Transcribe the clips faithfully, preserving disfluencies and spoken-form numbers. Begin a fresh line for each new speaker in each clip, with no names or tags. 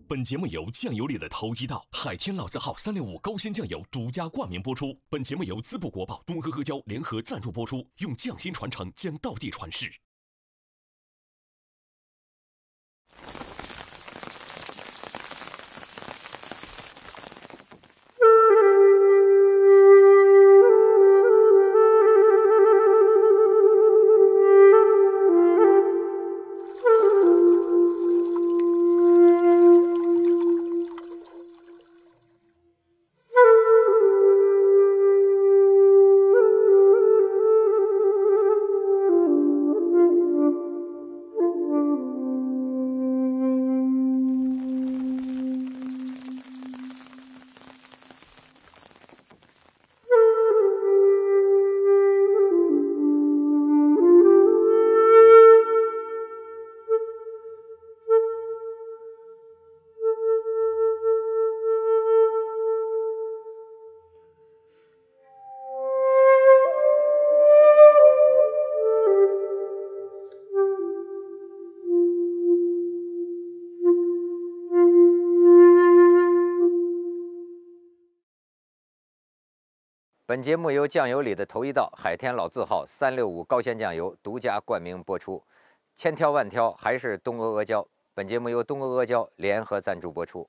本节目由酱油里的头一道海天老字号三六五高鲜酱油独家冠名播出。本节目由淄博国宝、东阿阿胶联合赞助播出，用匠心传承，将道地传世。
本节目由酱油里的头一道海天老字号三六五高鲜酱油独家冠名播出，千挑万挑还是东阿阿胶。本节目由东阿阿胶联合赞助播出。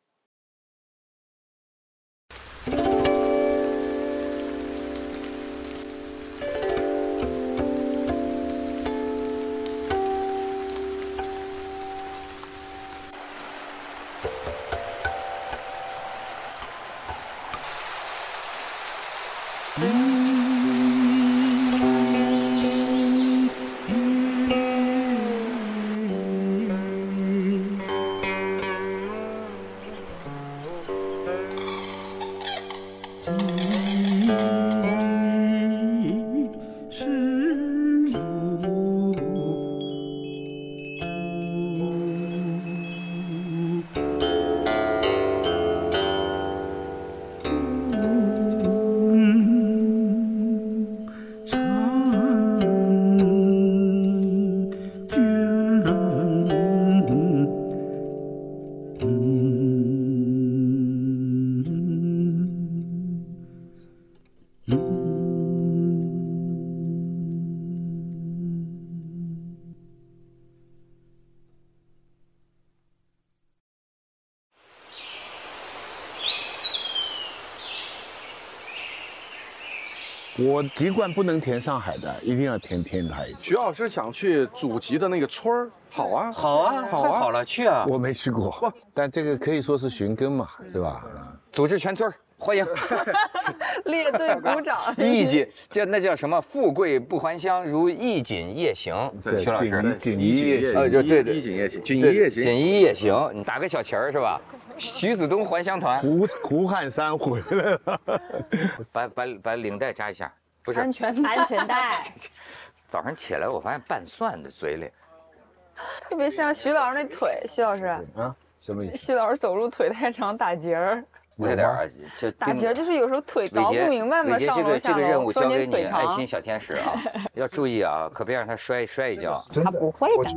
我籍贯不能填上海的，一定要填天台。
徐老师想去祖籍的那个村儿，好啊，
好啊，
好啊，
太好了，去啊！
我没去过，但这个可以说是寻根嘛，是吧？
组织全村欢迎，
列队鼓掌。
衣锦，这那叫什么？富贵不还乡，如衣锦夜行。
对，
徐老师，
锦衣夜行，
呃，就对对，
衣锦夜行，锦衣夜行，
锦衣夜行，你打个小旗儿是吧？徐子东还乡团，
胡胡汉三回来了，
把把把领带扎一下。不是
安全安全带，
早上起来我发现拌蒜的嘴里，
特别像徐老师那腿。徐老师
啊，什么意思？
徐老师走路腿太长，打结儿。
有点儿就
打结儿就是有时候腿倒不明白嘛，
伟杰，这个这个任务交给你，爱心小天使啊，要注意啊，可别让他摔摔一跤。
他不会的。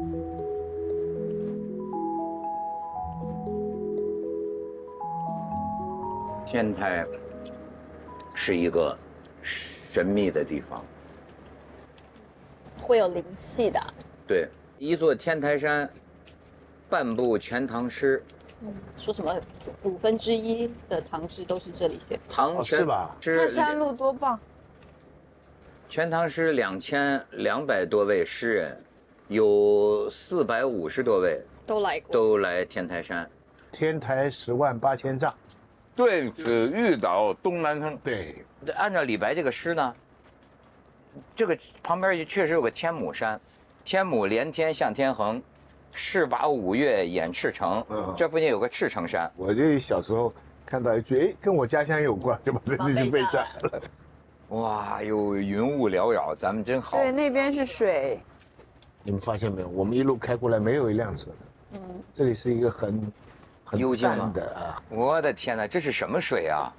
天台是一个神秘的地方，
会有灵气的。
对，一座天台山，半部全唐诗。
嗯，说什么五分之一的唐诗都是这里写的。
唐
是吧？
泰山路多棒！
全唐诗两千两百多位诗人，有四百五十多位
都来过，
都来天台山。
天台十万八千丈。
对子欲倒东南风。
对，
按照李白这个诗呢，这个旁边确实有个天母山，天母连天向天横，势拔五岳掩赤城。嗯，这附近有个赤城山。
我就小时候看到一句，哎，跟我家乡有关，就把这句背下来了。
哇，有云雾缭绕，咱们真好。
对，那边是水。
你们发现没有？我们一路开过来，没有一辆车的。嗯，这里是一个很很
幽静
的啊。
我的天哪，这是什么水啊？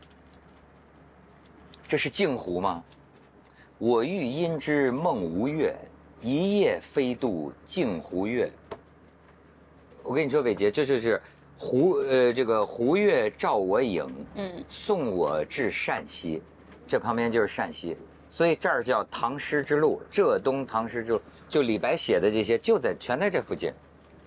这是镜湖吗？我欲因之梦无月，一夜飞渡镜湖月。我跟你说，伟杰，这就是胡呃这个胡月照我影，
嗯，
送我至陕西，这旁边就是陕西，所以这儿叫唐诗之路，浙东唐诗之路，就李白写的这些就在全在这附近。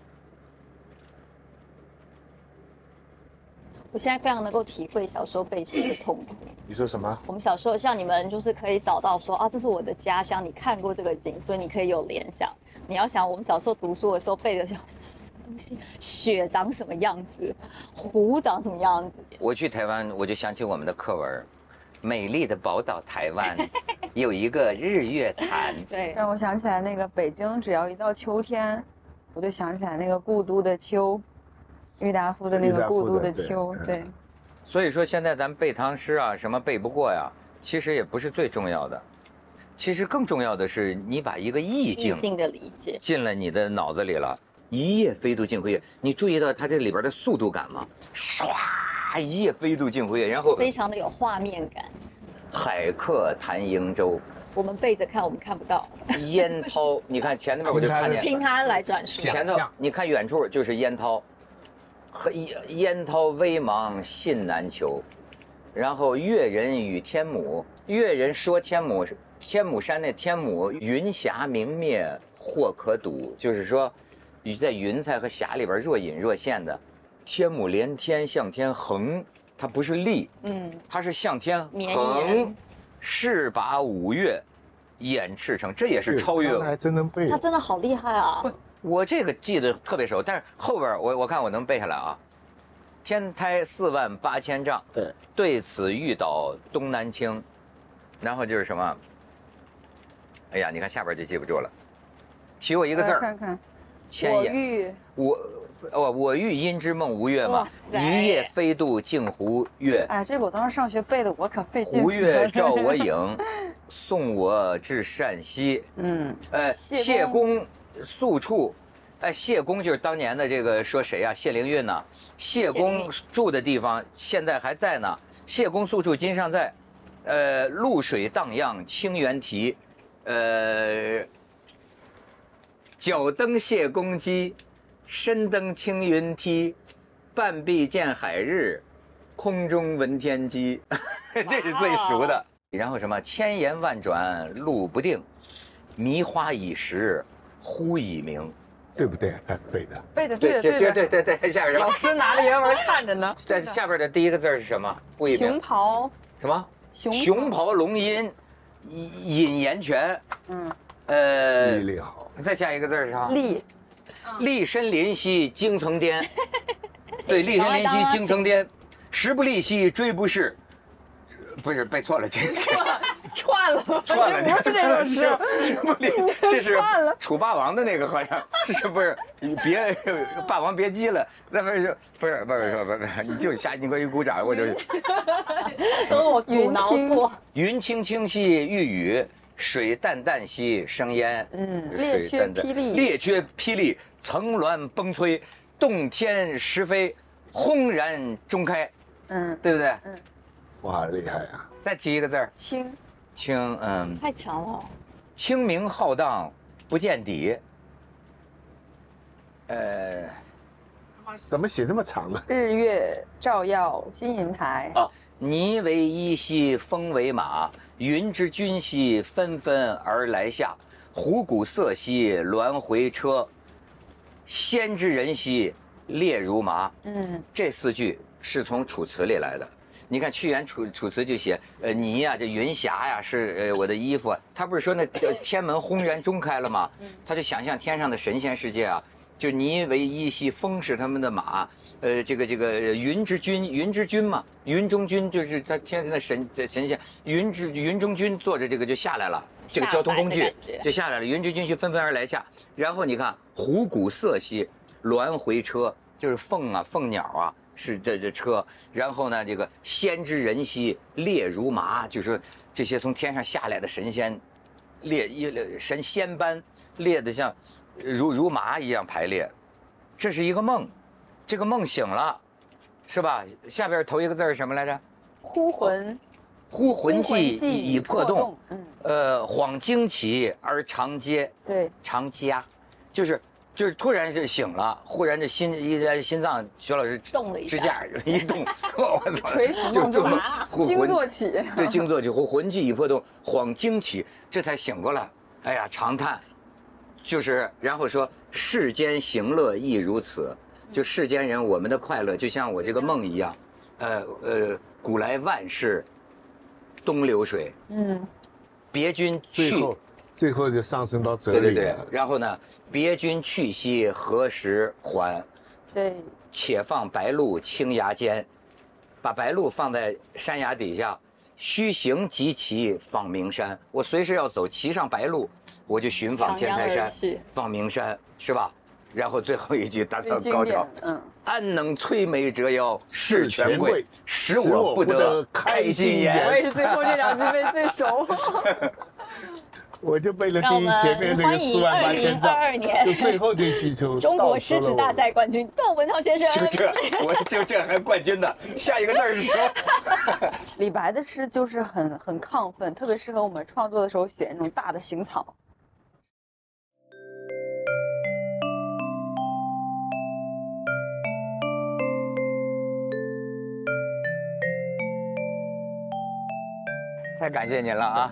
我现在非常能够体会小时候背城的痛苦。
你说什么？
我们小时候像你们就是可以找到说啊，这是我的家乡，你看过这个景，所以你可以有联想。你要想我们小时候读书的时候背的是什么东西，雪长什么样子，湖长什么样子。
我去台湾，我就想起我们的课文，美丽的宝岛台湾有一个日月潭。
对，
让我想起来那个北京，只要一到秋天，我就想起来那个故都的秋，郁达夫的那个故都的秋，对。
所以说现在咱们背唐诗啊，什么背不过呀，其实也不是最重要的，其实更重要的是你把一个意境
意境的理解
进了你的脑子里了。一夜飞度尽辉夜，你注意到它这里边的速度感吗？唰，一夜飞度尽辉夜，然后
非常的有画面感。
海客谈瀛洲，
我们背着看，我们看不到。
烟涛，你看前面我就看见
听他来转述。
前头你看远处就是烟涛，和烟涛微茫信难求，然后越人与天母，越人说天母天母山那天母云霞明灭或可睹，就是说在云彩和霞里边若隐若现的天母连天向天横，它不是立，嗯，它是向天横，势拔五岳，掩赤城，这也是超越。
他还真能背，
他真的好厉害啊！
我这个记得特别熟，但是后边我我看我能背下来啊。天台四万八千丈，
对，
对此欲倒东南倾，然后就是什么？哎呀，你看下边就记不住了，提我一个字儿，
看看，
千言。
我欲
我我我欲因之梦吴越嘛，一夜飞度镜湖月。
哎，这个我当时上学背的，我可费劲。
胡月照我影，送我至陕西。
嗯，
呃，谢公宿处。哎，谢公就是当年的这个说谁呀、啊？谢灵运呐。谢公住的地方现在还在呢。谢公宿处今尚在。呃，露水荡漾清猿啼。呃，脚登谢公基，身登青云梯，半壁见海日，空中闻天鸡。这是最熟的。然后什么千言万转路不定，迷花已时忽已明。
对不对？他背的，
背的对的
对
对
对对对对，下边什么？
老师拿着原文看着呢。
在下边的第一个字是什么？不一
熊
明。
袍，
什么？
熊
熊袍龙吟，引言泉。
嗯。
呃，
记忆力好。
再下一个字是什么？
立。
立身临溪惊层巅。对，立身临溪惊层巅，时不利兮骓不逝。不是背错了，这
串了，
串了，
不是这首诗，
是不利，这是楚霸王的那个，好像是不是？别霸王别姬了，那不是不是不是不是不是，你就瞎你给我一鼓掌，我就
都我阻挠过。
云轻轻兮欲雨，水淡淡兮生烟。
嗯，列缺霹雳，
列缺霹雳，层峦崩摧，洞天石飞，轰然中开。嗯，对不对？嗯。
哇，厉害啊！
再提一个字儿，
清，
清，嗯，
太强了。
清明浩荡不见底。呃，
怎么写这么长呢？
日月照耀金银台。
啊，霓为衣兮风为马，云之君兮纷纷而来下。虎鼓瑟兮鸾回车，仙之人兮列如麻。嗯，这四句是从楚辞里来的。你看屈原楚楚辞就写，呃，你呀、啊，这云霞呀，是呃我的衣服。他不是说那天门轰然中开了吗？他就想象天上的神仙世界啊，就霓为衣兮，风是他们的马，呃，这个这个云之君，云之君嘛，云中君就是他天上的神神仙，云之云中君坐着这个就下来了，这个交通工具就下来了，云之君就纷纷而来下。然后你看虎鼓瑟兮，鸾回车，就是凤啊，凤鸟啊。是这这车，然后呢，这个仙之人兮列如麻，就是这些从天上下来的神仙，列一神仙般列的像如如麻一样排列，这是一个梦，这个梦醒了，是吧？下边头一个字是什么来着？
忽魂，
忽魂悸已破洞，
嗯，
呃，恍惊起而长嗟，
对，
长嗟，就是就是突然就醒了，忽然这心一心脏，徐老师
动了一下
支架一动，我操，
垂死梦中啊，惊坐起。
对，惊坐起，魂魂悸已魄动，恍惊起，这才醒过来。哎呀，长叹，就是然后说世间行乐亦如此，就世间人我们的快乐就像我这个梦一样，呃呃，古来万事东流水，嗯，别君去。
最后就上升到哲理了。
对对对，然后呢，别君去兮何时还？
对，
且放白鹿青崖间，把白鹿放在山崖底下，须行即骑访名山。我随时要走，骑上白鹿，我就寻访天台山，访名山，是吧？然后最后一句达到高潮，嗯，安能摧眉折腰事权贵，使我不得开心颜。
我也是最后这两句背最熟。
我就背了第一前面那个四万八千丈，就最后这句就
中国诗词大赛冠军窦文涛先生。
就这，我就这还冠军呢。下一个字是什么？
李白的诗就是很很亢奋，特别适合我们创作的时候写那种大的行草。
太感谢您了啊！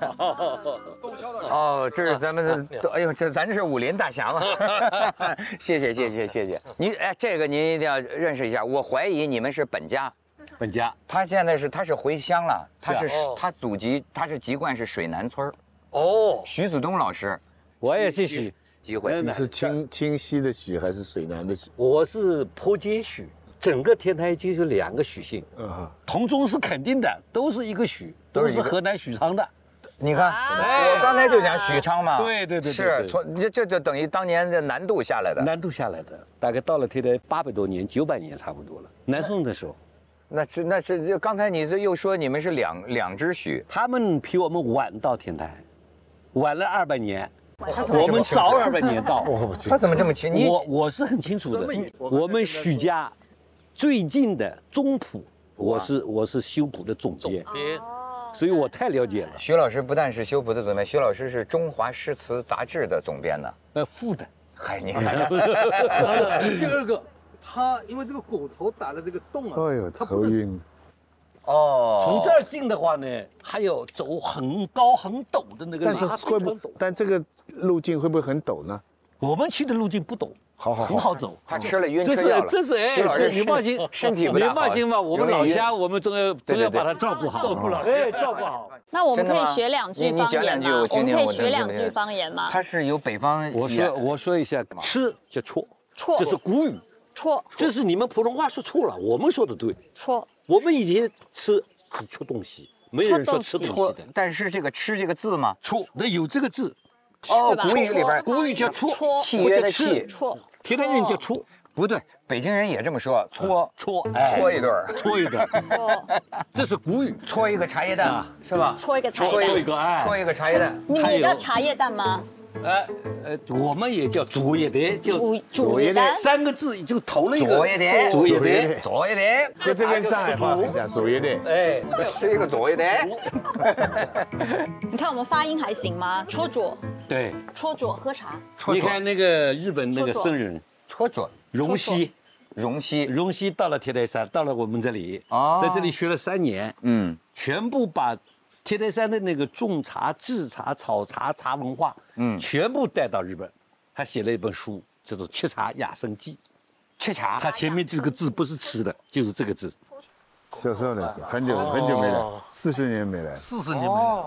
哦，这是咱们的，哎呦，这咱这是武林大侠嘛！谢谢谢谢谢谢您，哎，这个您一定要认识一下。我怀疑你们是本家，
本家，
他现在是他是回乡了，他是他祖籍他是籍贯是水南村
哦，
徐子东老师，
我也是许
机会。
你是清清溪的许还是水南的许？
我是坡街许。整个天台就有两个许姓，嗯，同宗是肯定的，都是一个许，都是河南许昌的。
你看，我刚才就讲许昌嘛，
对对对，
是从这这就等于当年的南渡下来的，
南渡下来的，大概到了天台八百多年，九百年差不多了。南宋的时候，
那是那是刚才你这又说你们是两两只许，
他们比我们晚到天台，晚了二百年。我们早二百年到，
他怎么这么清？
我我是很清楚的，我们许家。最近的宗谱，我是我是修谱的总编，所以我太了解了。
徐老师不但是修谱的总编，徐老师是中华诗词杂志的总编呢。
呃，副的。
嗨，你看。
第二个，他因为这个骨头打了这个洞啊，
哎呦，头晕。
哦。从这儿进的话呢，还有走很高很陡的那个，
但是会不？但这个路径会不会很陡呢？
我们去的路径不陡。好好，很好走。
他吃了晕车药了。
这是哎，
徐老师
你放心，
身体不大好。
你放心吧，我们老乡，我们总要总要把他照顾好，
照顾老乡，
哎，照顾好。
那我们可以学两句方言吗？
你讲两句，我听听。
我们可以学两句方言吗？
他是有北方。
我说我说一下，吃叫错，
错，
这是古语，
错，
这是你们普通话说错了，我们说的对，
错。
我们以前吃是吃东西，没有人说吃东西的。
但是这个吃这个字吗？
错，那有这个字。
哦，古语里边，
古语叫错，
契约的契，
错。
天台人叫搓，
不对，北京人也这么说，搓
搓
搓一顿，
搓一顿，这是古语，
搓一个茶叶蛋是吧？
搓一个茶叶蛋，
搓一个哎，
搓一个茶叶蛋，
你们也叫茶叶蛋吗？
呃呃，我们也叫左叶蛋，叫
左叶蛋，
三个字就头了一个
左叶蛋，
左叶蛋，
左叶蛋，
跟这跟上海话很像，左叶蛋，
哎，是一个左叶蛋。
你看我们发音还行吗？搓左。
对，
搓左喝茶。
你看那个日本那个僧人
搓左，
荣西，
荣西，
荣西到了天台山，到了我们这里，在这里学了三年，
嗯，
全部把天台山的那个种茶、制茶、炒茶、茶文化，嗯，全部带到日本。他写了一本书，叫做《沏茶养生记》。
沏茶，
他前面这个字不是吃的，就是这个字。
小时候呢，很久很久没来，四十年没来，
四十年没来。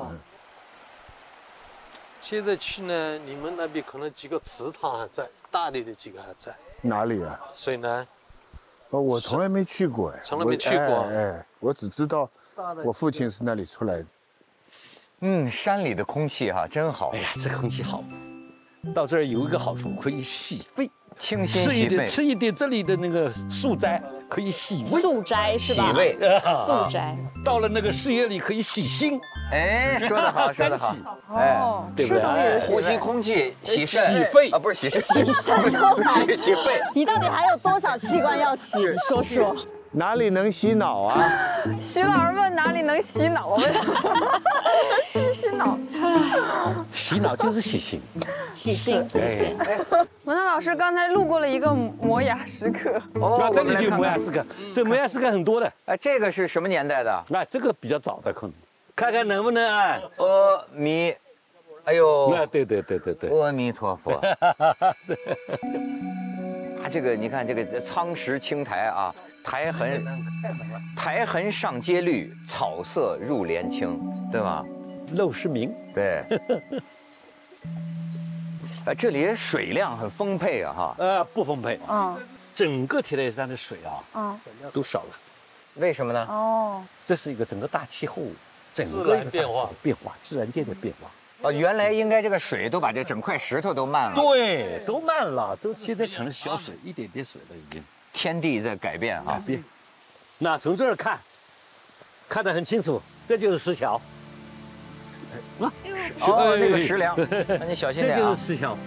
现在去呢，你们那边可能几个祠堂还在，大的的几个还在。
哪里啊？
水南。
哦，我从来没去过哎。
从来没去过。
哎，我只知道我父亲是那里出来的。
嗯，山里的空气哈真好。
哎呀，这空气好。到这儿有一个好处，可以洗肺，
清心洗肺。
吃一点这里的那个素斋，可以洗胃。
素斋是吧？
洗胃。
素斋。
到了那个事业里可以洗心。
哎，说得好，说得好。
哎，
对不对？
呼吸空气，洗肾、
洗肺
啊，不是洗
洗肾都
洗洗肺。
你到底还有多少器官要洗？说说。
哪里能洗脑啊？
徐老师问哪里能洗脑？我们洗洗脑，
洗脑就是洗心，
洗心洗心。
文涛老师刚才路过了一个磨牙时刻，
哦，
这里就摩崖石刻，这摩崖石刻很多的。
哎，这个是什么年代的？
那这个比较早的可能，看看能不能按。
阿弥，哎呦，
啊，对对对对对。
阿弥陀佛。啊，这个你看这个苍石青苔啊，苔痕，苔痕上阶绿，草色入帘青，对吧？
陋室铭。
对。哎，这里水量很丰沛啊，哈。
呃，不丰沛。
嗯，
整个铁岭山的水啊，
嗯，
都少了。
为什么呢？
哦，
这是一个整个大气候，整个一个变化变化，自然界的变化。
哦，原来应该这个水都把这整块石头都漫了。
对，都漫了，都现在成了小水，一点点水了已经。
天地在改变啊，
改变。那从这儿看，看得很清楚，这就是石桥。
啊，哦，那个石梁，那你小心点啊。
这就是石桥。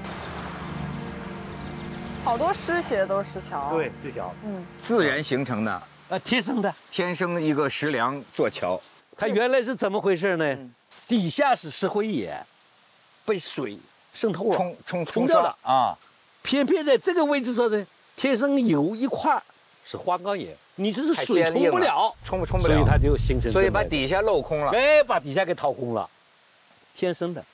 好多诗写的都是石桥。
对，石桥。
嗯，
自然形成的，
啊，天生的，
天生一个石梁做桥。
它原来是怎么回事呢？底下是石灰岩，被水渗透了，
冲冲
冲掉了
啊。
偏偏在这个位置上呢，天生有一块是花岗岩，你这是水冲不了，
冲不冲不了，
所以它就形成。
所以把底下镂空了，
哎，把底下给掏空了，天生的。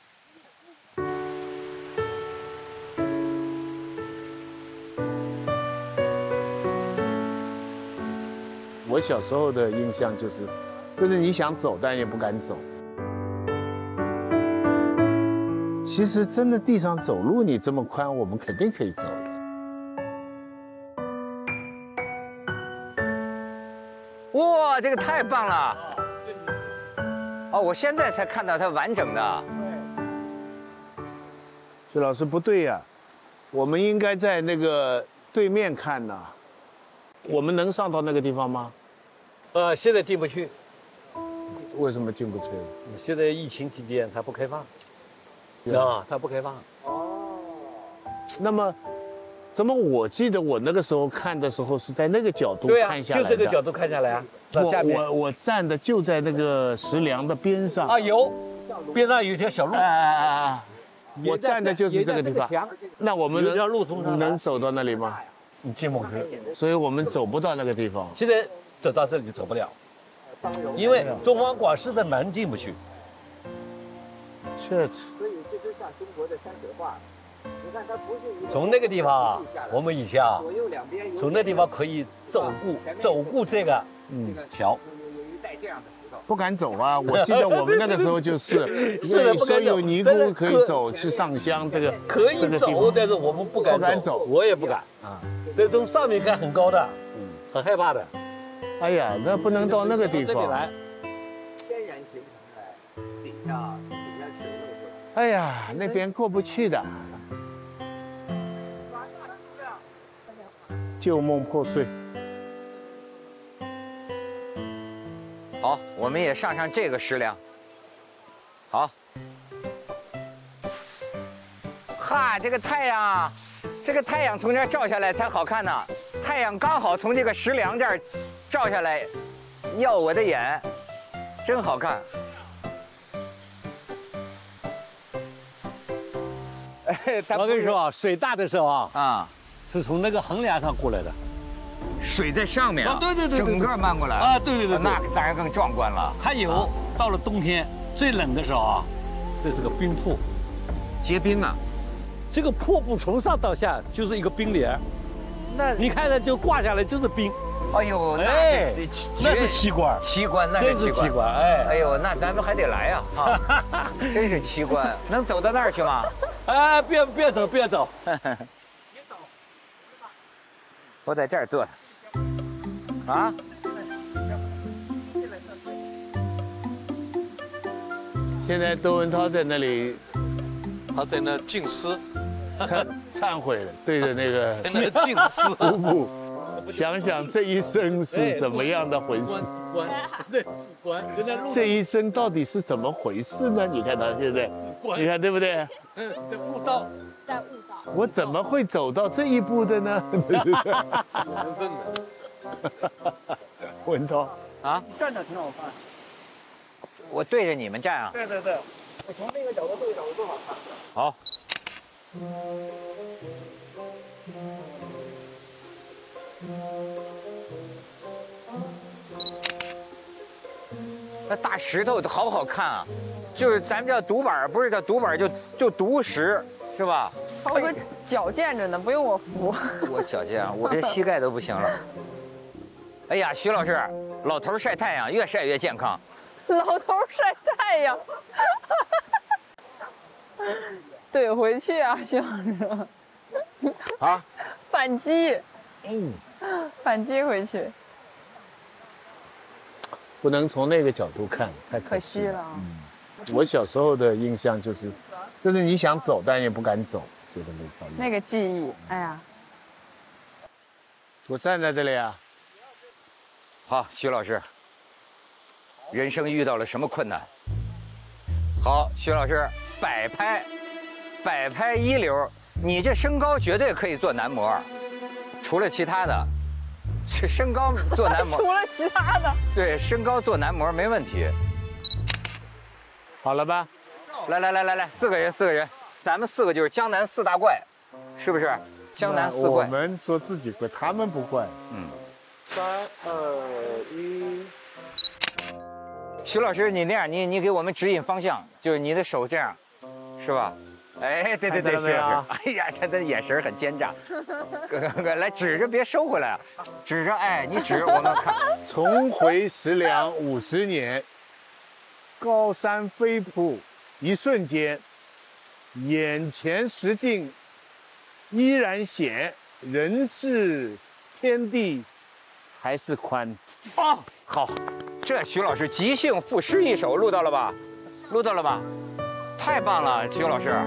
我小时候的印象就是，就是你想走，但也不敢走。其实真的地上走路，你这么宽，我们肯定可以走的。
哇，这个太棒了！哦，我现在才看到它完整的。
徐老师不对呀、啊，我们应该在那个对面看呐、啊。我们能上到那个地方吗？
呃，现在进不去。
为什么进不去？
现在疫情期间它不开放。啊，它不开放。
哦。那么，怎么我记得我那个时候看的时候是在那个角度看下来的？
对啊，就这个角度看下来啊。
我我我站的就在那个石梁的边上。
啊，有，边上有一条小路。
啊啊啊！我站的就是这个地方。那我们
能路通
能走到那里吗？
你进不去，
所以我们走不到那个地方。
现在走到这里走不了，因为中方广式的门进不去。
这。
所以这就像中国的山水画，你看它不是一个。
从那个地方啊，我们以前啊，
左右两边
从那地方可以走过走过这个嗯桥。
有一带这样的石头。
不敢走啊！我记得我们那个时候就是，
是的，不敢走。
所有尼姑可以走去上香，这个
可以走，但是我们不敢
不敢走，
我也不敢啊。这从上面看很高的，嗯，很害怕的。
哎呀，那不能到那个地方。
来，天然形成的底下底下水路。
哎呀，那边过不去的。旧梦破碎。
好，我们也上上这个石梁。好。哈，这个太阳，这个太阳从这儿照下来才好看呢。太阳刚好从这个石梁这儿照下来，耀我的眼，真好看。
哎，我跟你说啊，水大的时候啊，
啊，
是从那个横梁上过来的。
水在上面啊，
对对对，
整个漫过来
啊，对对对，
那当然更壮观了。
还有到了冬天最冷的时候啊，这是个冰瀑，
结冰啊。
这个瀑布从上到下就是一个冰帘，那你看着就挂下来就是冰。
哎呦，
哎，那是奇观，
奇观，那是
奇观，哎，
哎呦，那咱们还得来呀，啊，真是奇观，能走到那儿去吗？
啊，别别走，别走，
我在这儿坐着。啊？
现在窦文涛在那里，
他在那静思，
忏忏悔了，对着那个
在那静思
瀑布，想想这一生是怎么样的回事？这一生到底是怎么回事呢？你看他现在，你看对不对？
嗯，在悟道，
在悟道。
我怎么会走到这一步的呢？
缘分的。
文涛
啊，
站着挺好看。
我对着你们站啊。
对对对，我从那个角度对着我多好看。
好。那大石头好不好看啊？就是咱们叫独板，不是叫独板，就就独石，是吧？
涛哥矫健着呢，不用我扶。
我矫健啊，我这膝盖都不行了。哎呀，徐老师，老头晒太阳越晒越健康。
老头晒太阳。怼回去啊，徐老师。
啊。
反击。
嗯。
反击回去。
不能从那个角度看，太可惜了。嗯，我小时候的印象就是，就是你想走，但也不敢走，就是那条路。
那个记忆，哎呀。
我站在这里啊。
好，徐老师。人生遇到了什么困难？好，徐老师，摆拍，摆拍一流。你这身高绝对可以做男模，除了其他的。是身高做男模，
除了其他的，
对，身高做男模没问题。
好了吧？
来来来来来，四个人，四个人，咱们四个就是江南四大怪，是不是？江南四怪。
我们说自己怪，他们不怪。
嗯。
三二一。
徐老师，你那样，你你给我们指引方向，就是你的手这样，是吧？哎，对对对，徐老师，哎呀，他的眼神很奸诈。哥哥哥，来指着，别收回来，指着，哎，你指我们看。
重回食粮五十年，高山飞瀑，一瞬间，眼前实境依然险，人是天地还是宽。
哦，好，这徐老师即兴赋诗一首，录到了吧？录到了吧？太棒了，徐老师。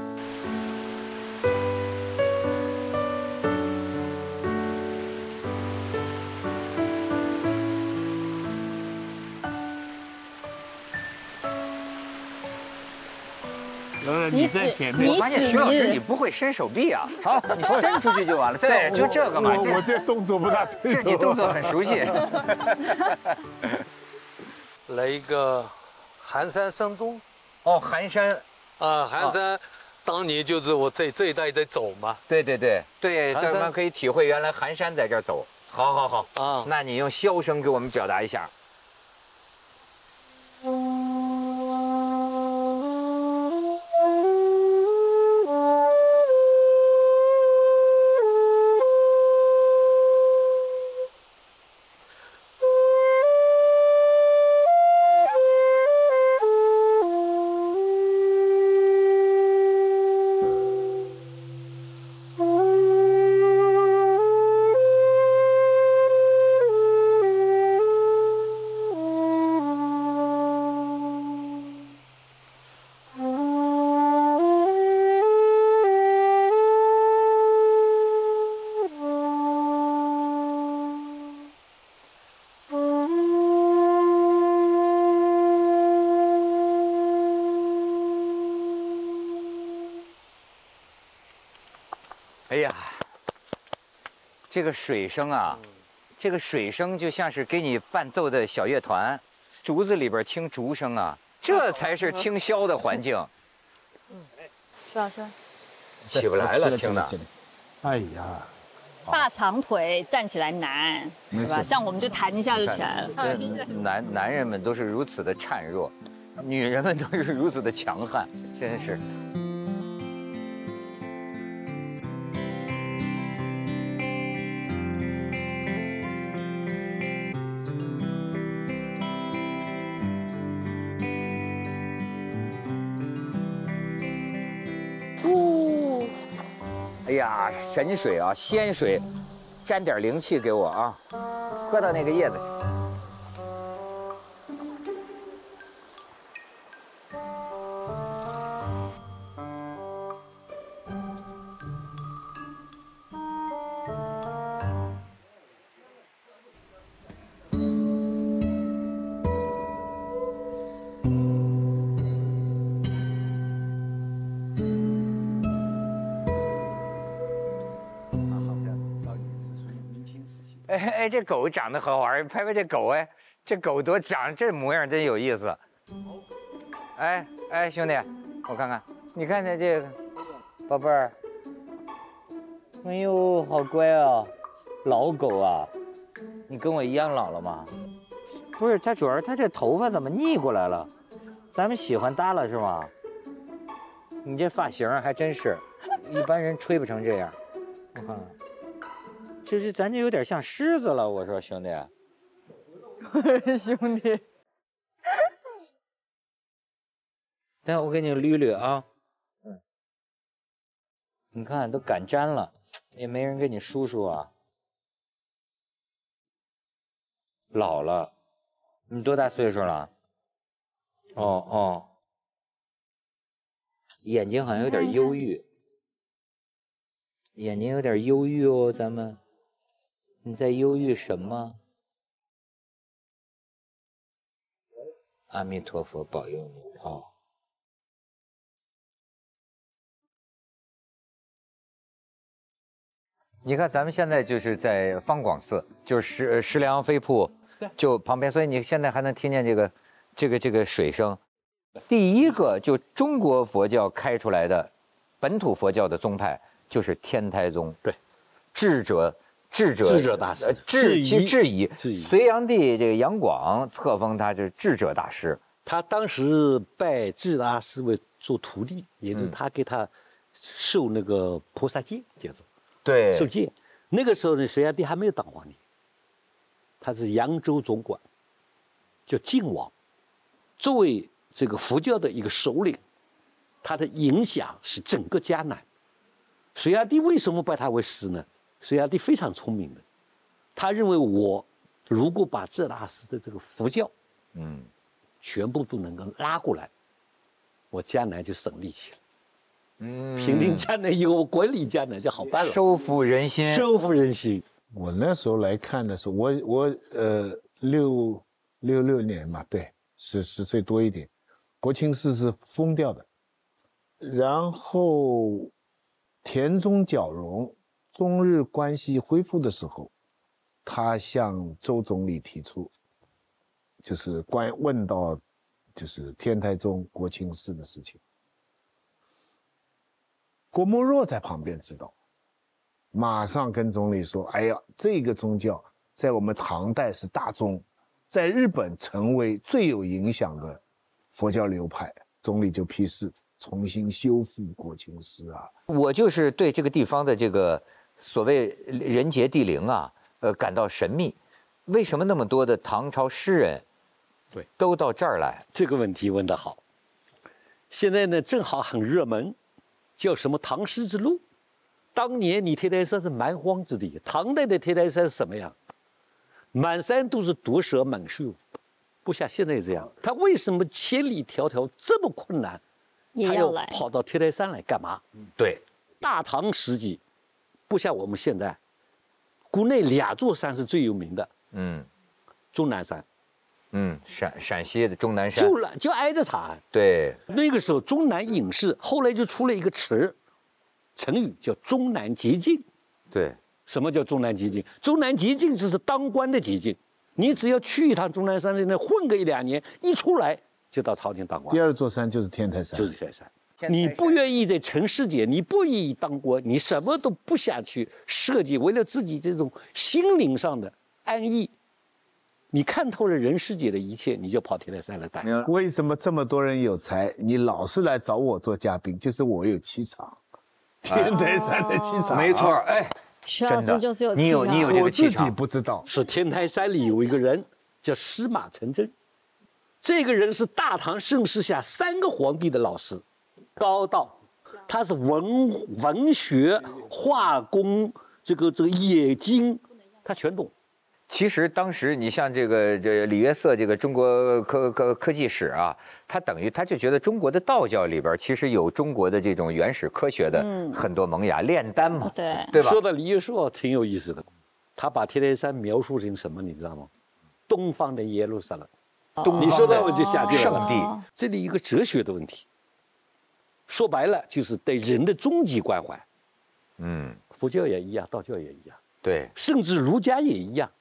你在前面，
我发现徐老师你不会伸手臂啊。好，你伸出去就完了。对，就这个嘛。
我我这动作不大对。
这你动作很熟悉。
来一个寒山僧踪。
哦，寒山。
啊，寒山，当年就是我这这一带在走嘛。
对对对对，咱们可以体会原来寒山在这儿走。好好好啊，那你用箫声给我们表达一下。哎呀，这个水声啊，这个水声就像是给你伴奏的小乐团，竹子里边听竹声啊，这才是听箫的环境。
嗯，徐老师，
起不来了，听的。
哎呀，
大长腿站起来难，是吧？像我们就弹一下就起来了。
男男人们都是如此的孱弱，女人们都是如此的强悍，真是。哎呀，神水啊，仙水，沾点灵气给我啊，喝到那个叶子。哎哎，这狗长得好玩，拍拍这狗，哎，这狗多长这模样真有意思。 哎哎，兄弟，我看看，你看看这个，宝贝儿。哎呦，好乖啊，老狗啊！你跟我一样老了吗？不是，它主要是它这头发怎么逆过来了？咱们喜欢耷拉是吗？你这发型还真是，一般人吹不成这样。我看看，这是咱这有点像狮子了。我说兄弟，
兄弟，
等我给你捋捋啊。嗯，你看都擀粘了，也没人给你梳梳啊。老了，你多大岁数了？哦哦，眼睛好像有点忧郁，眼睛有点忧郁哦，咱们，你在忧郁什么？阿弥陀佛保佑你哦。你看，咱们现在就是在方广寺，就是石石梁飞瀑，就旁边，所以你现在还能听见这个，这个这个水声。第一个就中国佛教开出来的本土佛教的宗派就是天台宗。
对，
智者智者
智者大师，
智其质疑。隋炀帝这个杨广册封他是智者大师。
他当时拜智大师为做徒弟，也就是他给他受那个菩萨戒，叫做。
对，
受戒。那个时候呢，隋炀帝还没有当皇帝，他是扬州总管，叫晋王。作为这个佛教的一个首领，他的影响是整个迦南。隋炀帝为什么拜他为师呢？隋炀帝非常聪明的，他认为我如果把智大师的这个佛教，嗯，全部都能够拉过来，我迦南就省力气了。嗯，平定迦南以后，管理迦南就好办了，
收服人心，
收服人心。
我那时候来看的时候，我我呃六六六年嘛，对，十十岁多一点，国清寺是封掉的，然后田中角荣中日关系恢复的时候，他向周总理提出，就是关问到就是天台宗国清寺的事情。郭沫若在旁边知道，马上跟总理说：“哎呀，这个宗教在我们唐代是大宗，在日本成为最有影响的佛教流派。”总理就批示重新修复国清寺啊。
我就是对这个地方的这个所谓人杰地灵啊，呃，感到神秘。为什么那么多的唐朝诗人，
对，
都到这儿来？
这个问题问得好。现在呢，正好很热门。叫什么唐诗之路？当年你天台山是蛮荒之地，唐代的天台山是什么样？满山都是毒蛇猛兽，不像现在这样。他为什么千里迢迢这么困难，他要跑到天台山来干嘛？
对，
大唐时期，不像我们现在，国内两座山是最有名的，嗯，终南山。
嗯，陕陕西的终南山
就就挨着长安。
对，
那个时候终南隐士，后来就出了一个词，成语叫终南捷径。
对，
什么叫终南捷径？终南捷径就是当官的捷径。你只要去一趟终南山在那混个一两年，一出来就到朝廷当官。
第二座山就是天台山，
就是天台山。你不愿意在尘世界，你不愿意当官，你什么都不想去设计，为了自己这种心灵上的安逸。你看透了人世界的一切，你就跑天台山来待。
为什么这么多人有才，你老是来找我做嘉宾？就是我有气场，天台山的气场。
没错，哎，
徐老师就是有气场。
你有你有这个气场。
我自己不知道，
是天台山里有一个人叫司马承祯，这个人是大唐盛世下三个皇帝的老师，高道，他是文文学、画工，这个这个冶金，他全懂。
其实当时你像这个这李约瑟这个中国科科科技史啊，他等于他就觉得中国的道教里边其实有中国的这种原始科学的很多萌芽，炼丹嘛，
对
对吧？
说到李约瑟挺有意思的，他把天台山描述成什么，你知道吗？东方的耶路撒冷。
东
你说到我就想起来
圣地，
这里一个哲学的问题，说白了就是对人的终极关怀。嗯，佛教也一样，道教也一样，
对，
甚至儒家也一样。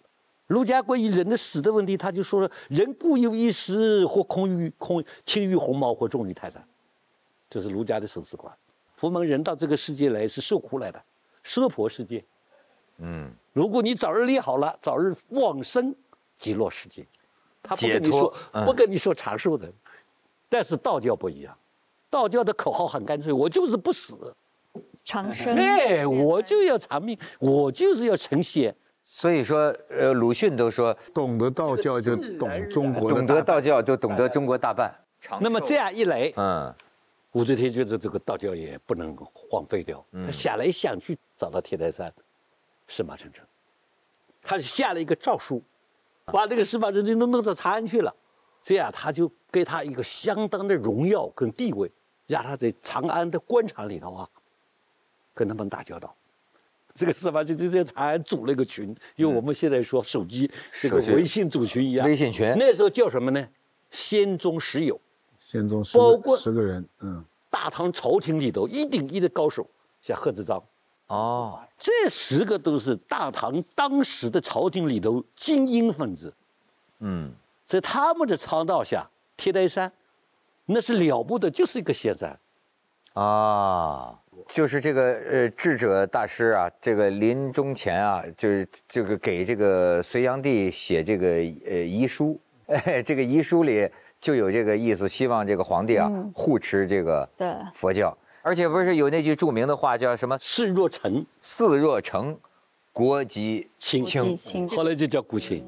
儒家关于人的死的问题，他就说了：人固有一死，或空于空，轻于鸿毛，或重于泰山。这是儒家的生死观。佛门人到这个世界来是受苦来的，娑婆世界。
嗯，
如果你早日立好了，早日往生极乐世界，他不跟你说、嗯、不跟你说长寿的。但是道教不一样，道教的口号很干脆，我就是不死，
长生。
哎，我就要长命，我就是要成仙。
所以说，呃，鲁迅都说，
懂得道教就懂中国，
懂得道教就懂得中国大半。
那么这样一来，
嗯，
武则天觉得这个道教也不能荒废掉，
嗯、
他想来想去，找到铁台山，司马承成，他下了一个诏书，把那个司马承成都弄到长安去了，这样他就给他一个相当的荣耀跟地位，让他在长安的官场里头啊，跟他们打交道。这个司马承成在长安组了一个群，因为我们现在说手机这个微信组群一样，
微信群
那时候叫什么呢？仙宗十友，
仙宗十
包括
十个人，嗯，
大唐朝廷里头一顶一的高手，像贺知章，
哦，
这十个都是大唐当时的朝廷里头精英分子，
嗯，
在他们的倡导下，铁台山那是了不得，就是一个仙山，
啊。就是这个呃智者大师啊，这个临终前啊，就是这个给这个隋炀帝写这个呃遗书，哎，这个遗书里就有这个意思，希望这个皇帝啊、嗯、护持这个佛教，而且不是有那句著名的话叫什么“
事若成，
事若成，国即
清”，后来就叫国清。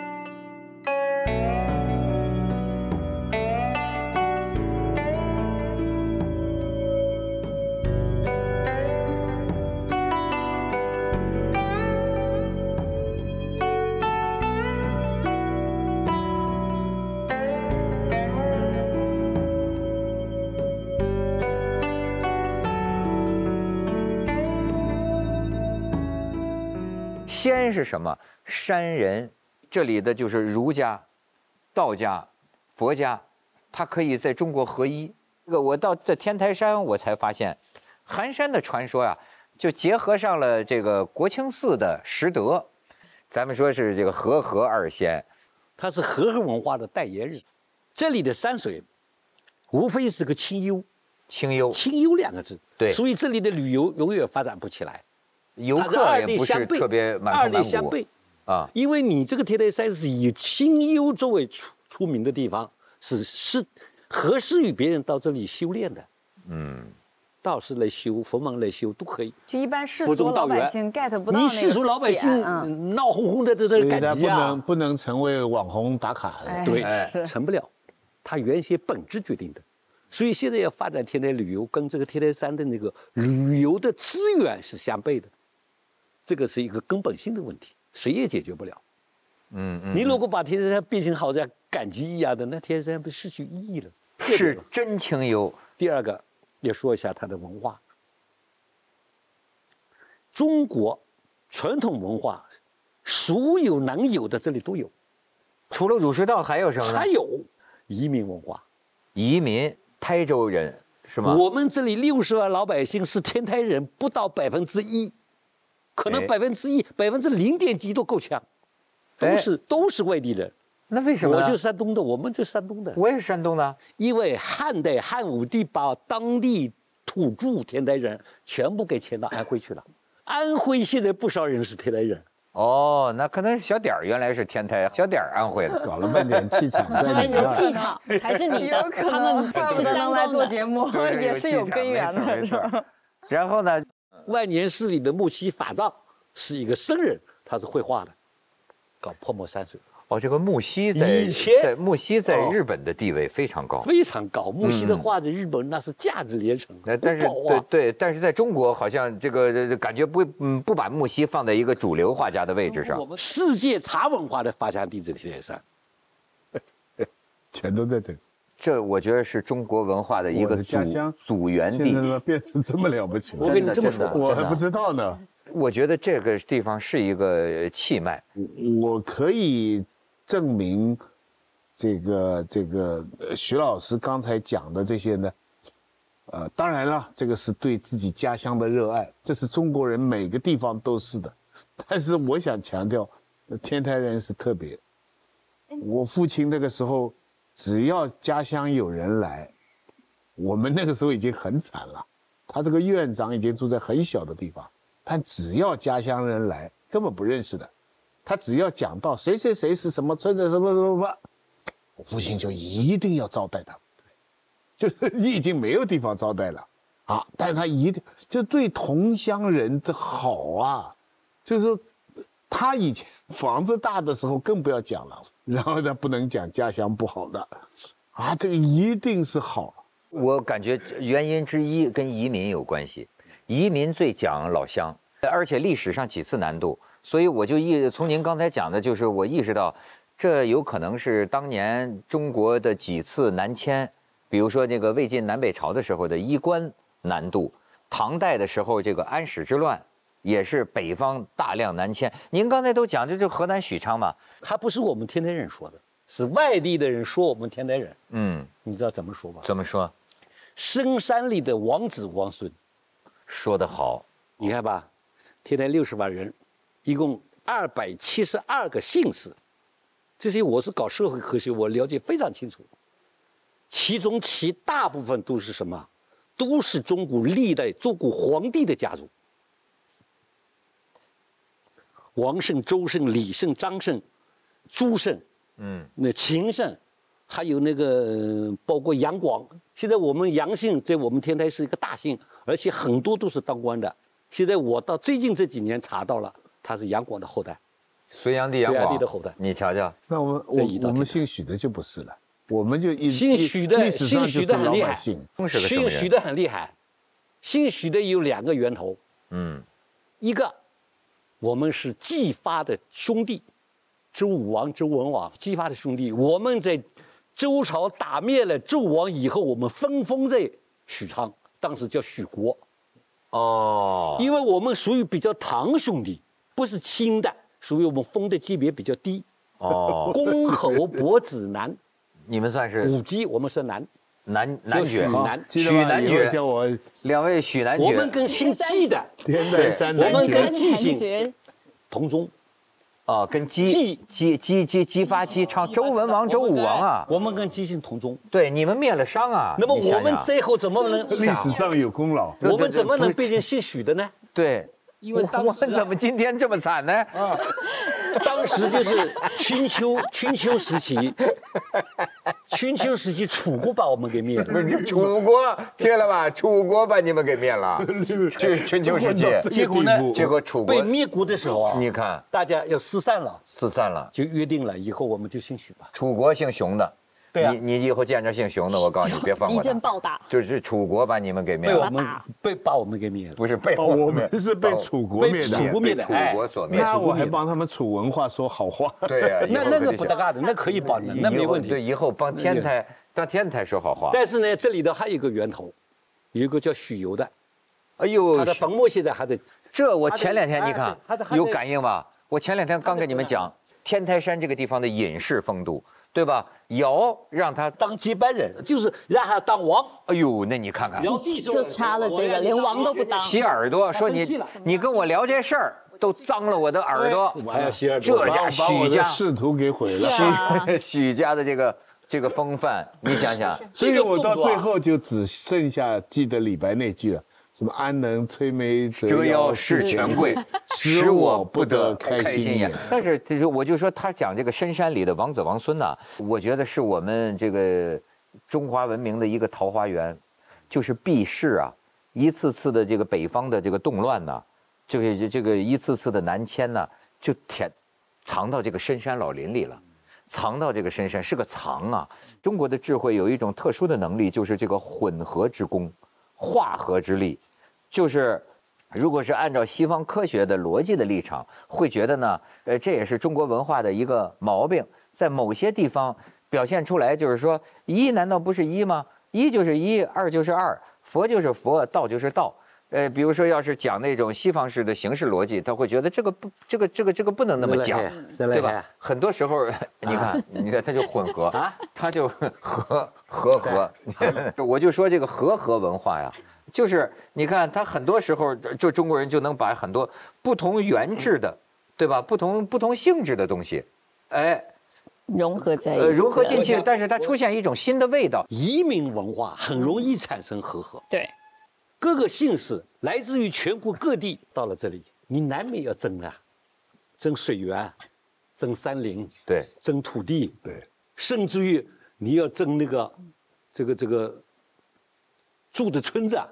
仙是什么？山人，这里的就是儒家、道家、佛家，它可以在中国合一。这个我到这天台山，我才发现，寒山的传说呀、啊，就结合上了这个国清寺的实德。咱们说是这个和合二仙，
它是和合文化的代言人。这里的山水，无非是个清幽，
清幽，
清幽两个字。
对，
所以这里的旅游永远发展不起来。
游客也不是特别满
二类相悖
啊，
因为你这个铁台山是以清幽作为出出名的地方，是是合适于别人到这里修炼的。
嗯，
道士来修，佛门来修都可以。
就一般世俗老百姓 get 不到那个点。
你世俗老百姓闹哄哄的在这赶集啊，
不能不能成为网红打卡的，
哎、
对，成不了。他原先本质决定的，所以现在要发展天台旅游，跟这个天台山的那个旅游的资源是相悖的。这个是一个根本性的问题，谁也解决不了。
嗯嗯，
你如果把天台山变成好像赶集一样的，那天台山不失去意义了？
是真清幽。
第二个，也说一下它的文化。中国传统文化，所有能有的这里都有。
除了儒释道还有什么呢？
还有移民文化。
移民，台州人是吗？
我们这里六十万老百姓是天台人，不到百分之一。可能百分之一、百分之零点几都够呛，都是都是外地人。
那为什么？
我就山东的，我们就山东的。
我也是山东的。
因为汉代汉武帝把当地土著天台人全部给迁到安徽去了。安徽现在不少人是天台人。
哦，那可能小点儿原来是天台，小点儿安徽的，
搞了半天气场在
所以你的气场才是你的，他们是山东
来做节目，也是有根源的。
没错。然后呢？
万年寺里的木樨法藏是一个僧人，他是绘画的，搞泼墨山水。
哦，这个木樨在
以前
在木樨在日本的地位非常高，
非常高。木樨的画在日本那是价值连城。
那、嗯、但是对对，但是在中国好像这个感觉不嗯不把木樨放在一个主流画家的位置上。
我们世界茶文化的发祥地在天台山，
全都在这。
这我觉得是中国文化的一个祖祖源地，
现在变成这么了不起。
我跟你这么说，
我还不知道呢。
我觉得这个地方是一个气脉，
我可以证明，这个这个徐老师刚才讲的这些呢，呃，当然了，这个是对自己家乡的热爱，这是中国人每个地方都是的。但是我想强调， 天台人是特别。我父亲那个时候，只要家乡有人来，我们那个时候已经很惨了。他这个院长已经住在很小的地方，但只要家乡人来，根本不认识的，他只要讲到谁谁谁是什么村的什么什么什么，我父亲就一定要招待他，就是你已经没有地方招待了啊，但是他一定就对同乡人的好啊，就是他以前房子大的时候更不要讲了，然后他不能讲家乡不好的，啊，这个一定是好。
我感觉原因之一跟移民有关系，移民最讲老乡，而且历史上几次南渡，所以我就意从您刚才讲的，就是我意识到，这有可能是当年中国的几次南迁，比如说那个魏晋南北朝的时候的衣冠南渡，唐代的时候这个安史之乱，也是北方大量南迁。您刚才都讲，这就河南许昌嘛，
他不是我们天台人说的，是外地的人说我们天台人。
嗯，
你知道怎么说吧？
怎么说？
深山里的王子王孙，
说得好。
你看吧，天台六十万人，一共二百七十二个姓氏，这些我是搞社会科学，我了解非常清楚。其中其大部分都是什么？都是中国历代做过皇帝的家族。王胜、周胜、李胜、张胜、朱胜，
嗯，
那秦胜，还有那个包括杨广。现在我们杨姓在我们天台是一个大姓，而且很多都是当官的。现在我到最近这几年查到了，他是杨广的后代，
隋炀帝杨广
的后代。
你瞧瞧，
那我们我我们姓许的就不是了，我们就一
姓许的
历史上就是老百姓，
姓许的很厉害，姓许的有两个源头，
嗯，
一个我们是姬发的兄弟，周武王、周文王姬发的兄弟，我们在周朝打灭了纣王以后，我们分封在许昌，当时叫许国。
哦，
因为我们属于比较堂兄弟，不是亲的，属于我们封的级别比较低。
哦，
公侯伯子男，
你们算是
五级，我们是男
男男爵，
许男，
许男爵
叫我
两位许男爵。
我们跟姓季的
天台山男爵，
我们跟季姓同宗。
啊，跟姬姬姬姬姬发姬昌，周文王、周武王啊，
我们跟姬姓同宗。
对，你们灭了商啊。
那么我们最后怎么能
历史上有功劳？
我们怎么能变成姓许的呢？
对，
因为
我们怎么今天这么惨呢？
啊，当时就是春秋春秋时期，春秋时期楚国把我们给灭了。
楚国听了吧？楚国把你们给灭了。春春秋时期，
结果呢？
结果楚国
被灭国的时候啊，
你看
大家要四散了，
四散了，
就约定了以后我们就姓许吧。
楚国姓熊的。
对啊，
你你以后见着姓熊的，我告诉你，别放过他。
一阵暴打，
就是楚国把你们给灭了，
被我们被把我们给灭了，
不是被
我们是被楚国灭的，
楚国灭的，
楚国所灭。
那我还帮他们楚文化说好话。
对呀，
那那个不搭嘎的，那可以帮的，那没问题。
对，以后帮天台当天台说好话。
但是呢，这里头还有一个源头，有一个叫许由的，
哎呦，
他的坟墓现在还在。
这我前两天你看有感应吧？我前两天刚跟你们讲天台山这个地方的隐士风度。对吧？尧让他
当接班人，就是让他当王。
哎呦，那你看看，
就差了这个，连王都不当。
洗耳朵，说你你跟我聊这事儿，都脏了我的耳朵。
我还要洗耳朵，
这家许家
仕途给毁
了。许许家的这个这个风范，你想想。
所以我到最后就只剩下记得李白那句了。什么安能摧眉
折腰事权贵，使我不得开心颜。但是就是我就说他讲这个深山里的王子王孙呐，我觉得是我们这个中华文明的一个桃花源，就是避世啊，一次次的这个北方的这个动乱呐，这个这个一次次的南迁呐，就填藏到这个深山老林里了。藏到这个深山是个藏啊。中国的智慧有一种特殊的能力，就是这个混合之功。化合之力，就是如果是按照西方科学的逻辑的立场，会觉得呢，呃，这也是中国文化的一个毛病，在某些地方表现出来，就是说一难道不是一吗？一就是一，二就是二，佛就是佛，道就是道。呃，比如说要是讲那种西方式的形式逻辑，他会觉得这个不，这个这个这个不能那么讲，对吧？很多时候你看，你看他就混合，他就和和合，我就说这个和合文化呀，就是你看他很多时候就中国人就能把很多不同原质的对吧？不同不同性质的东西，哎，
融合在一起，
呃，融合进去，但是它出现一种新的味道。
移民文化很容易产生隔阂，
对，
各个姓氏来自于全国各地，到了这里，你难免要争啊，争水源，争山林，
对，
争土地，
对，
甚至于你要争那个，这个这个住的村子啊。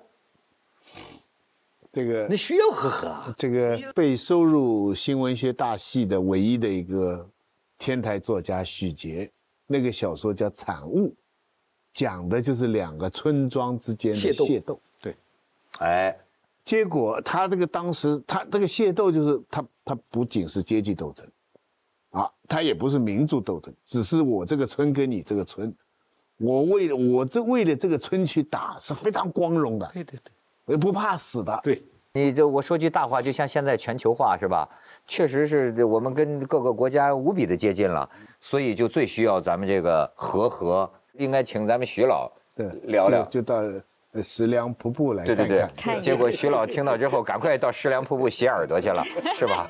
这个
那需要和和啊。
这个被收入新文学大系的唯一的一个天台作家许杰，那个小说叫《产物》，讲的就是两个村庄之间的械斗。
对，
哎，结果他这个当时他这个械斗就是他他不仅是阶级斗争，啊，他也不是民族斗争，只是我这个村跟你这个村，我为了我这为了这个村去打是非常光荣的。
对对对。
不怕死的，
对
你这我说句大话，就像现在全球化是吧？确实是我们跟各个国家无比的接近了，所以就最需要咱们这个和合，应该请咱们徐老聊聊，
就到石梁瀑布来看看。
对对对，结果徐老听到之后，赶快到石梁瀑布洗耳朵去了，是吧？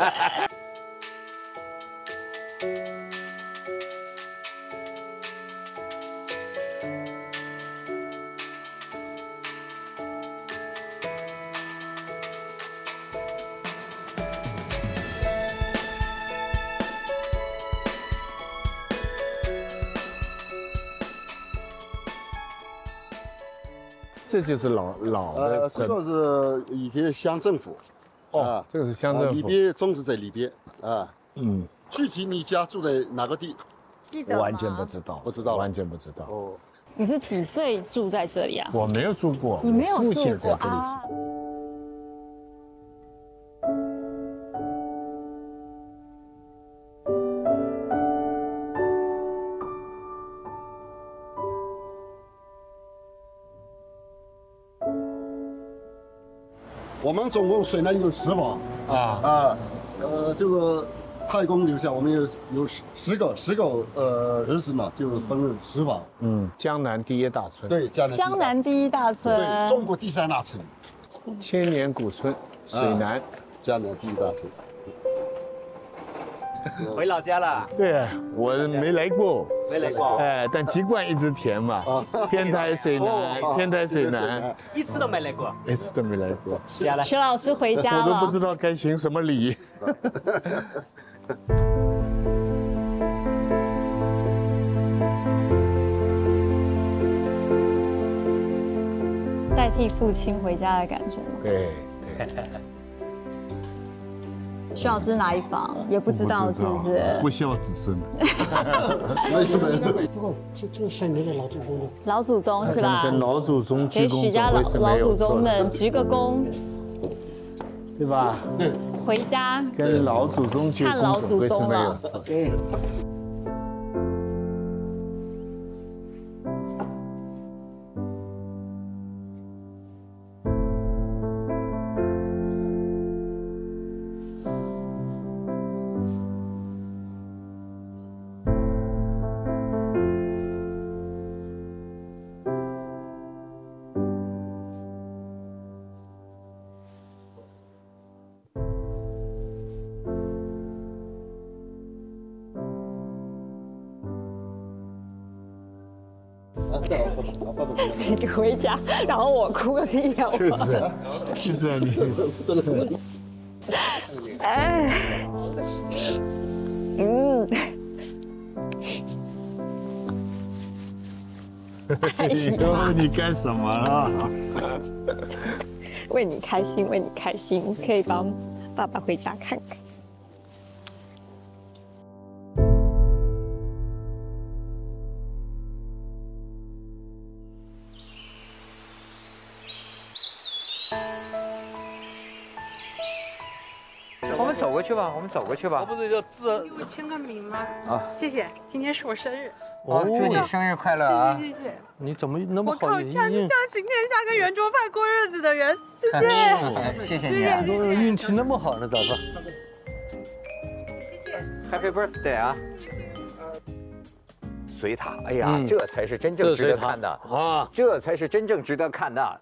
这就是老老的，
呃，这个是以前乡政府，
哦，这个是乡政府，
里边种植在里边啊，
嗯，
具体你家住在哪个地？
记得吗？
完全不知道，
不知道，
完全不知道。
哦，
你是几岁住在这里啊？
我没有住过，
你没有
父
住过
亲在这里
啊？
住。
我们总共虽然有十房
啊
啊，呃，这个太公留下我们有有十十个十个呃儿子嘛，就分了十房。
嗯，江南第一大村。
对，江南。
江南第一大村。
对，中国第三大村。
千年古村，水南。
江南第一大村。
回老家了？
对，我没来过。
没来过。
哎，但籍贯一直填嘛。天台水南，天台水南。
一次都没来过。
一次都没来过。
家了。
徐老师回家了。
我都不知道该行什么礼。
代替父亲回家的感觉吗？
对对。
徐老师哪一房也不知道，是不是？
不孝子孙。
这这是你的老祖宗的。
老祖宗是吧？
跟老祖宗
给许家老老祖宗们鞠个躬，
对吧？
对。
回家
跟老祖宗鞠
看老祖宗了。
对。
你回家，然后我哭个屁呀！
就是，就是啊你。
哎，嗯。
哎呦，你干什么了？
为你开心，为你开心，可以帮爸爸回家看看。
我们走过去吧，我们走过去吧。
我不是要自
给我签个名吗？
啊，
谢谢，今天是我生日。
哦，祝你生日快乐啊！
谢谢谢谢。
你怎么那么
我靠，这样这样行天下跟圆桌派过日子的人，谢谢。
谢谢你啊，
运气那么好呢，早上。
谢谢。
Happy birthday 啊！水塔，哎呀，这才是真正值得看的啊！这才是真正值得看的。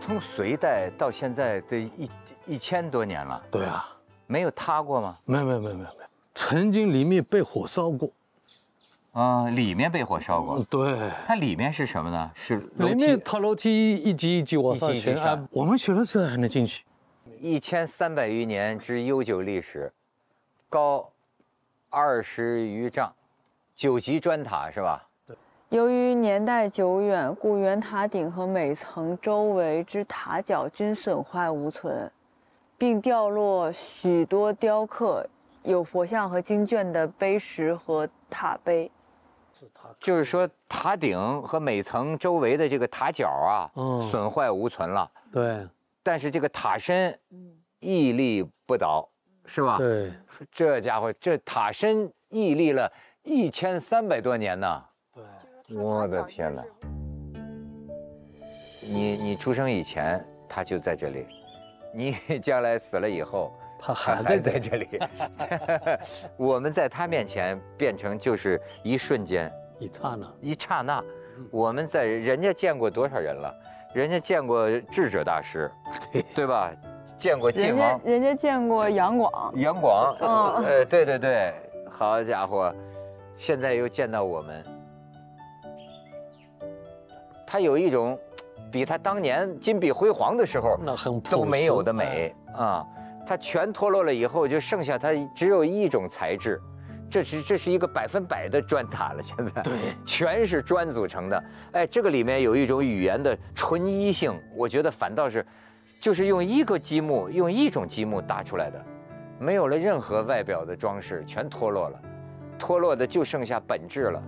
从隋代到现在得一一千多年了。
对啊，
没有塌过吗？
没有没有没有没有没有，曾经里面被火烧过。
啊，里面被火烧过。
对，
它里面是什么呢？是楼
里面塔楼梯一级一级往上旋啊，我们学的时候还能进去。
一千三百余年之悠久历史，高二十余丈，九级砖塔是吧？
由于年代久远，故原塔顶和每层周围之塔角均损坏无存，并掉落许多雕刻有佛像和经卷的碑石和塔碑。
就是说，塔顶和每层周围的这个塔角啊，嗯、损坏无存了。
对。
但是这个塔身屹立不倒，是吧？
对。
这家伙，这塔身屹立了一千三百多年呢。对。我的天哪！你你出生以前，他就在这里；你将来死了以后，
他还
在在这里。我们在他面前变成就是一瞬间。
一刹那，
一刹那，我们在人家见过多少人了？人家见过智者大师，对对吧？见过晋王，
人家见过杨广，
杨广，嗯，呃，对对对，好家伙，现在又见到我们，他有一种比他当年金碧辉煌的时候
那很
都没有的美啊！他全脱落了以后，就剩下他只有一种材质。这是这是一个百分百的砖塔了，现在
对，
全是砖组成的。哎，这个里面有一种语言的纯一性，我觉得反倒是，就是用一个积木，用一种积木搭出来的，没有了任何外表的装饰，全脱落了，脱落的就剩下本质了。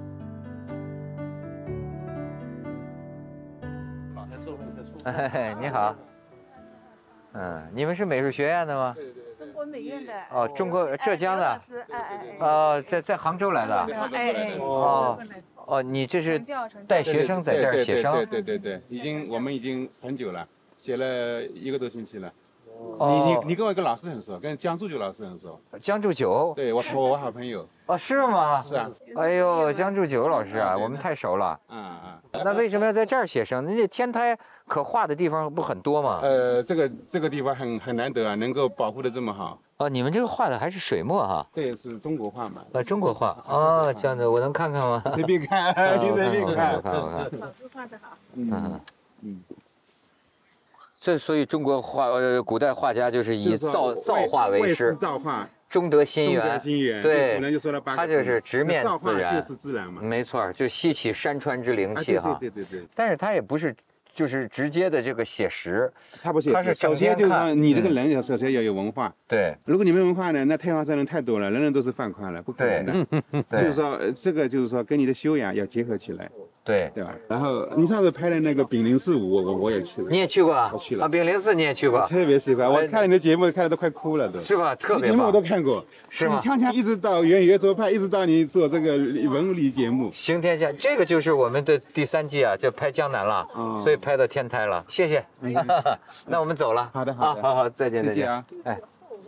哎，你好，嗯，你们是美术学院的吗？对对。
中国美院的
哦，中国浙江的，
哎哎哎，
哦，在在杭州来的，
哎哎，
哦哦，你这是带学生在这儿写生？
对对对对，已经我们已经很久了，写了一个多星期了。
哦、
你你你跟我一个老师很熟，跟江祝九老师很熟。
江祝九？
对我我我好朋友。
哦，是吗？
是啊。
哎呦，江祝九老师啊，我们太熟了。
啊啊。
那为什么要在这儿写生？那这天台可画的地方不很多吗？
呃，这个这个地方很很难得啊，能够保护的这么好。
哦，你们这个画的还是水墨哈？
对，是中国画嘛。
呃，中国画哦，这样的我能看看吗？
随便看，你随便看。
我看我看。
老师画的好。
嗯嗯。这所以中国画呃古代画家就是以造造画为师，
造画，
中得心源。
中得心源，
对，
古人就说了八个字，
他就是直面自然，
就是自然嘛。
没错，就吸起山川之灵气哈。
对对对对。
但是他也不是。就是直接的这个写实，
他不写实，
他是
首先就是说你这个人要首先要有文化。
对，
如果你没文化呢，那太阳山人太多了，人人都是范宽了，不可能的。就是说这个就是说跟你的修养要结合起来。
对，
对吧？然后你上次拍的那个炳灵寺舞，我我也去了。
你也去过？
我去了。
啊，炳灵寺你也去过？
特别喜欢，我看你的节目看的都快哭了都。
是吧？特别棒。
节目我都看过。
是吗？
锵锵一直到圆圆桌派，一直到你做这个文理节目。
行天下，这个就是我们的第三季啊，就拍江南了，所以拍到天台了。谢谢。那我们走了。
好的，好的，
好好，再见，
再见啊！
哎。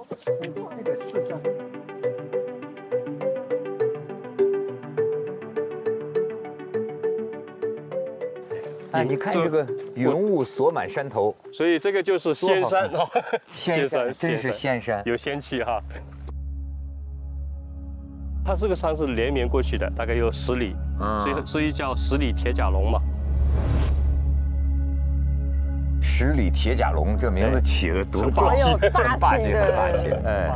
哎，你看这个云雾锁满山头，
所以这个就是仙山哦，
仙山真是仙山，
有仙气哈。它这个山是连绵过去的，大概有十里，所以所以叫十里铁甲龙嘛。
十里铁甲龙这名字起的多
霸气，
霸气，很霸气，哎。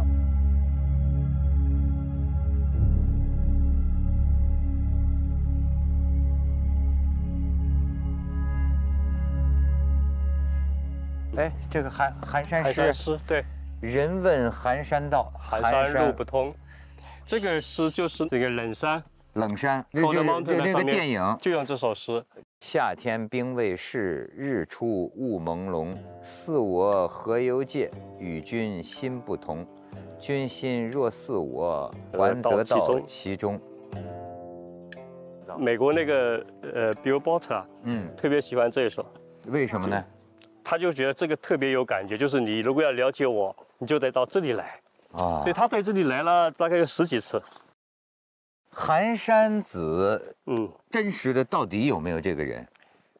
哎，这个寒寒山诗，
寒山诗对，
人问寒山道，
寒山路不通。这个诗就是这个冷山，
冷山，就就那个电影
就用这首诗。
夏天兵未释，日出雾朦胧。似我何由介，与君心不同。君心若似我，还得到其中。
美国那个呃 Bill Bolter 啊，嗯，特别喜欢这一首。
为什么呢？
他就觉得这个特别有感觉，就是你如果要了解我，你就得到这里来啊。所以他在这里来了大概有十几次。
寒山子，嗯，真实的到底有没有这个人？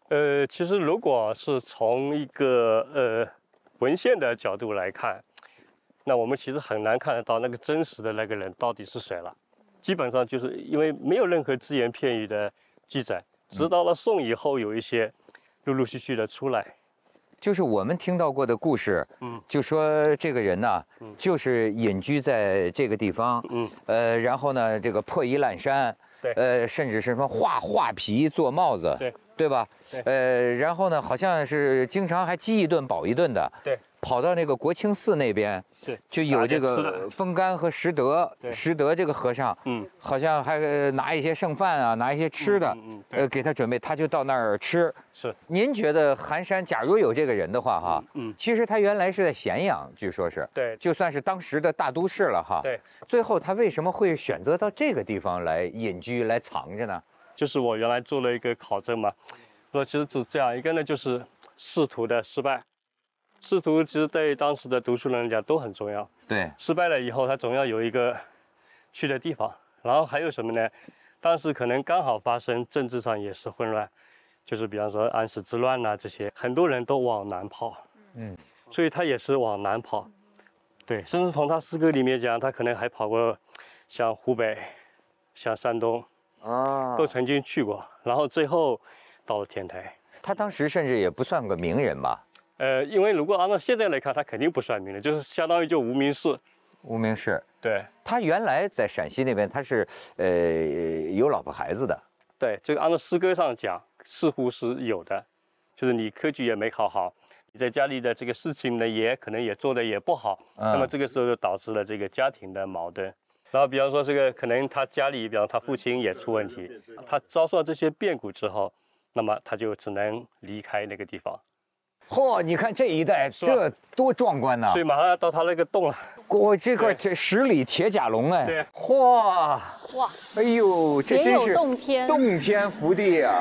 呃，其实如果是从一个呃文献的角度来看，那我们其实很难看得到那个真实的那个人到底是谁了。基本上就是因为没有任何只言片语的记载，直到了宋以后有一些陆陆续续的出来。
就是我们听到过的故事，嗯，就说这个人呢，嗯，就是隐居在这个地方，嗯，呃，然后呢，这个破衣烂衫，对，呃，甚至是什么画画皮做帽子，对，对吧？对，呃，然后呢，好像是经常还饥一顿饱一顿的，对，跑到那个国清寺那边，对，就有这个封干和拾得，拾得这个和尚，嗯，好像还拿一些剩饭啊，拿一些吃的，嗯，呃，给他准备，他就到那儿吃。是，您觉得寒山假如有这个人的话，哈，嗯，其实他原来是在咸阳，据说是，对，就算是当时的大都市了，哈，对。最后他为什么会选择到这个地方来隐居、来藏着呢？
就是我原来做了一个考证嘛，说其实是这样，一个呢就是仕途的失败，仕途其实对当时的读书人来讲都很重要，对，失败了以后他总要有一个去的地方，然后还有什么呢？当时可能刚好发生政治上也是混乱。就是比方说安史之乱呐、啊，这些很多人都往南跑，嗯，所以他也是往南跑，对，甚至从他诗歌里面讲，他可能还跑过像湖北、像山东，啊，都曾经去过，然后最后到了天台。
他当时甚至也不算个名人吧？
呃，因为如果按照现在来看，他肯定不算名人，就是相当于就无名氏。
无名氏。对，
他
原来在陕西那边，他是呃有老婆孩子的。
对，这个按照诗歌上讲。似乎是有的，就是你科举也没考好，你在家里的这个事情呢，也可能也做的也不好，嗯、那么这个时候就导致了这个家庭的矛盾。然后比方说这个可能他家里，比方他父亲也出问题，他遭受这些变故之后，那么他就只能离开那个地方。
嚯、哦，你看这一带这多壮观呐！
所以马上要到他那个洞了。
我这块这十里铁甲龙哎，对，嚯哇，哎呦，这真是
洞天
洞天福地啊！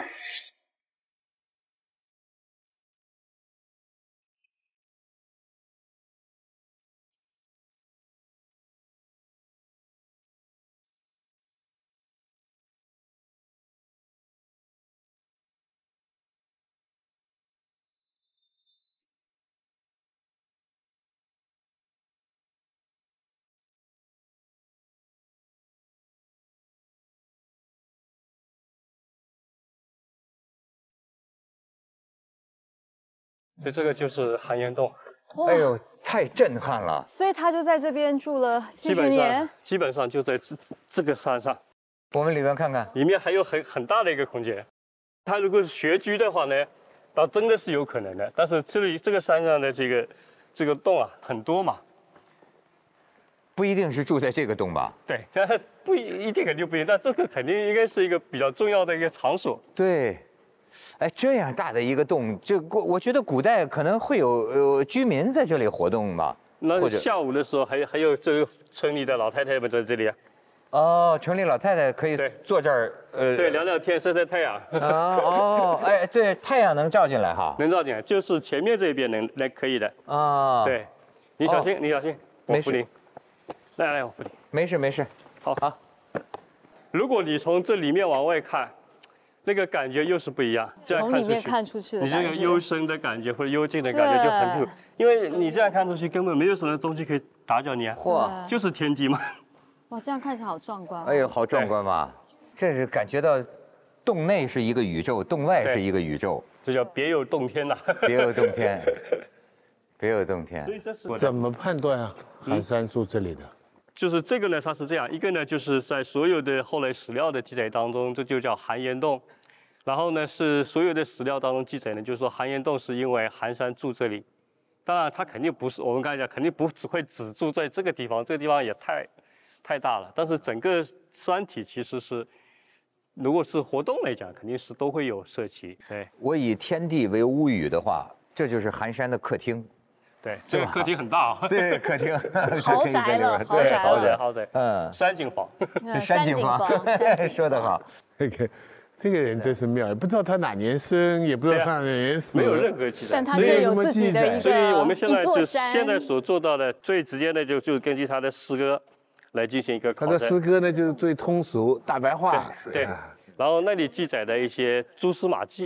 所以这个就是寒烟洞。
哎呦，太震撼了！
所以他就在这边住了几十年。
基本上就在这这个山上。
我们里面看看，
里面还有很很大的一个空间。他如果是穴居的话呢，倒真的是有可能的。但是这里这个山上的这个这个洞啊很多嘛，
不一定是住在这个洞吧？
对，但是不一定肯定不一定，但这个肯定应该是一个比较重要的一个场所。
对。哎，这样大的一个洞，就我觉得古代可能会有呃居民在这里活动吧。
那下午的时候还还有这个村里的老太太们在这里啊。
哦，城里老太太可以坐这儿，
呃，对，聊聊天，晒晒太阳。
啊哦，哎，对，太阳能照进来哈。
能照进来，就是前面这边能能可以的。啊，对，你小心，你小心，我扶你。来来，我扶你。
没事没事。
好好。如果你从这里面往外看。那个感觉又是不一样，这样
从里面看出去的
你这个幽深的感觉或者幽静的感觉就很酷，因为你这样看出去根本没有什么东西可以打搅你啊，嚯，就是天地嘛。
哇，这样看起来好壮观。
哎呦，好壮观嘛！这是感觉到，洞内是一个宇宙，洞外是一个宇宙，
这叫别有洞天呐。
别有洞天，别有洞天。
所以这是
怎么判断啊？寒山住这里的？
就是这个呢，它是这样，一个呢就是在所有的后来史料的记载当中，这就叫寒烟洞。然后呢，是所有的史料当中记载呢，就是说寒烟洞是因为寒山住这里。当然，他肯定不是，我们刚才讲，肯定不只会只住在这个地方，这个地方也太太大了。但是整个山体其实是，如果是活动来讲，肯定是都会有社旗。对，
我以天地为屋宇的话，这就是寒山的客厅。
对，这个客厅很大啊。
对，客厅
豪宅了，豪宅
豪宅豪宅，嗯，山景房，
山景房，说得好。
这个这个人真是妙，也不知道他哪年生，也不知道他哪年死，
没有任何记载，
但他是有自己的一个
所以我们现在就现在所做到的最直接的就就根据他的诗歌来进行一个考证。
他的诗歌呢就是最通俗大白话，
对，然后那里记载的一些蛛丝马迹。